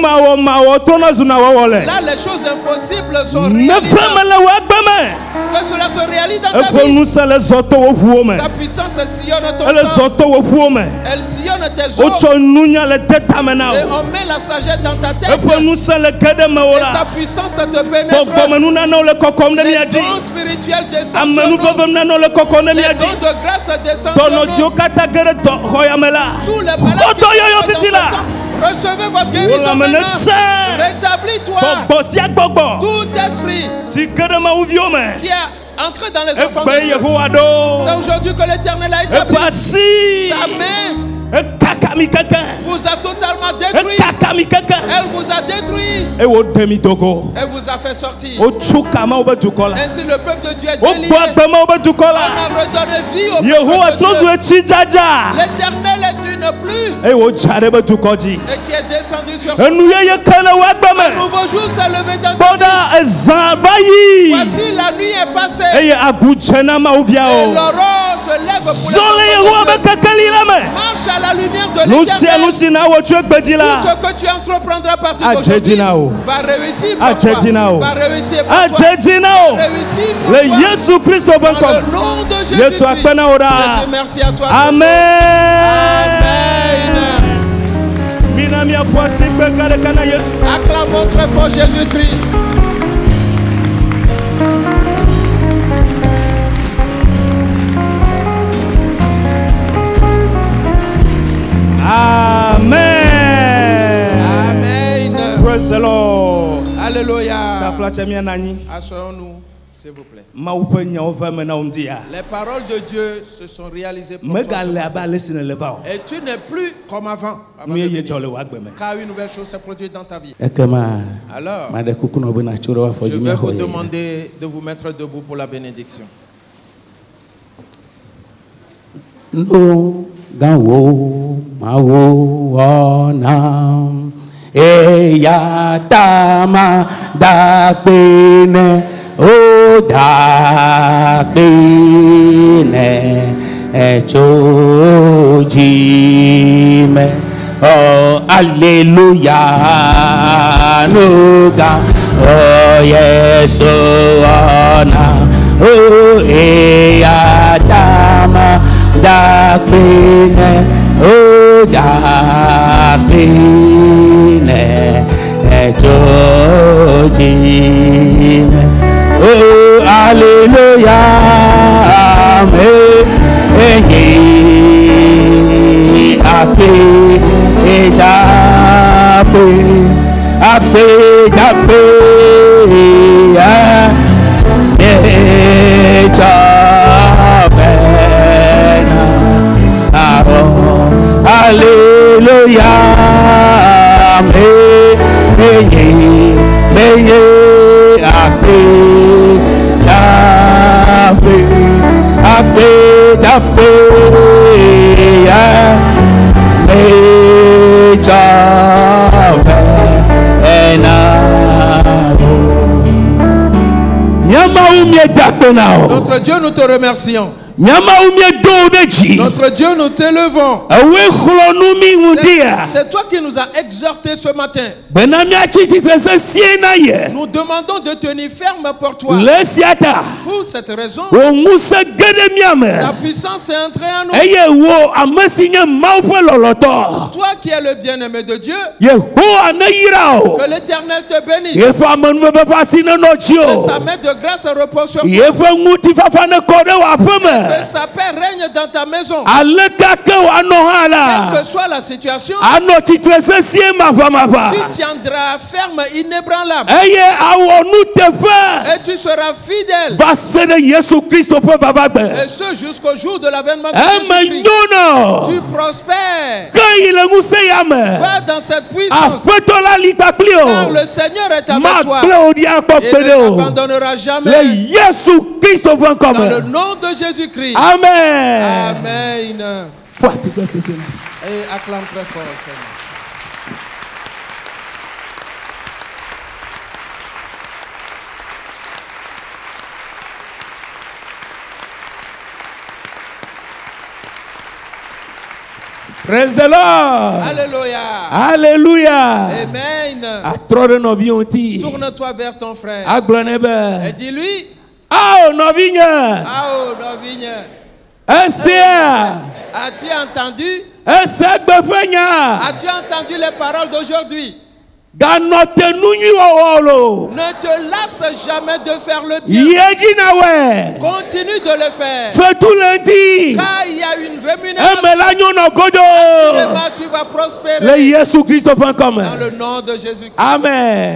Là, les choses impossibles sont réalisées. Que cela se réalise dans ta vie. Sa puissance sillonne ton sang. Elle sillonne tes os. Et on met la sagesse dans ta tête. Et sa puissance te pénètre. Les dons spirituels descendent sur nous. Les dons de grâce descendent sur nous. Tous les malades recevez votre guérison maintenant. Rétablis-toi. Tout esprit qui a entré dans les enfants de Dieu, c'est aujourd'hui que l'Éternel a établi. Sa main vous a totalement détruit. Elle vous a détruit. Elle vous a fait sortir. Ainsi le peuple de Dieu est délié. On a redonné vie au peuple de Dieu. L'Éternel est une pluie et qui est descendu sur son peuple. Un nouveau jour s'est levé dans ta vie. Voici la nuit est passée et l'aurore se lève pour les marche à la lumière de l'Éternel. Tout ce que tu entreprendras à partir d'aujourd'hui va réussir pour toi. Va réussir pour toi. Va réussir pour toi. Dans le nom de Jésus-Christ. Jésus, merci à toi. Amen. Acclamons très fort Jésus-Christ. Amen. Amen. Praise the Lord. Alléluia. Asseyons-nous, s'il vous plaît. Les paroles de Dieu se sont réalisées pour toi. Et tu n'es plus comme avant. avant car une nouvelle chose s'est produite dans ta vie. Alors, je vais vous demander de vous mettre debout pour la bénédiction. No, gawo, mawo, onam, Eyatama dakbine o dakbine echojime. Oh, Alleluia, Nuga, oh, yes, oh, na, oh, Eyatama dakbine o dakbine echojime. Oh, Alleluia, amen. Ape edafe, ape edafe, echavena, aho, Alleluia, me, meye, meye, ape edafe, ape edafe. Notre Dieu, nous te remercions. Notre Dieu, nous t'élevons. C'est toi qui nous as exhortés ce matin. Nous demandons de tenir ferme pour toi. Pour cette raison, ta puissance est entrée en nous. Toi qui es le bien-aimé de Dieu, que l'Éternel te bénisse. Que sa main de grâce repose sur toi. Que sa paix règne dans ta maison. Quelle que soit la situation, tu tiendras ferme, inébranlable. Et tu seras fidèle. Et ce jusqu'au jour de l'avènement de Jésus-Christ. Tu prospères. Va dans cette puissance. Car le Seigneur est avec toi. Et ne t'abandonnera jamais. Dans le nom de Jésus-Christ. Amen. Amen. Voici que c'est cela. Et acclame très fort au Seigneur. Praise the Lord. Alléluia. Alléluia. Amen. Tourne-toi vers ton frère. Et dis-lui. Ah, novigne. Ah, novigne. As-tu entendu? As-tu entendu les paroles d'aujourd'hui? Ne te lasse jamais de faire le bien. Continue de le faire. Car il y a une rémunération. Tu vas prospérer. Dans le nom de Jésus-Christ. Amen.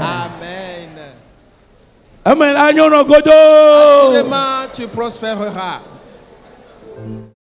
Amen. Assurément, tu prospéreras.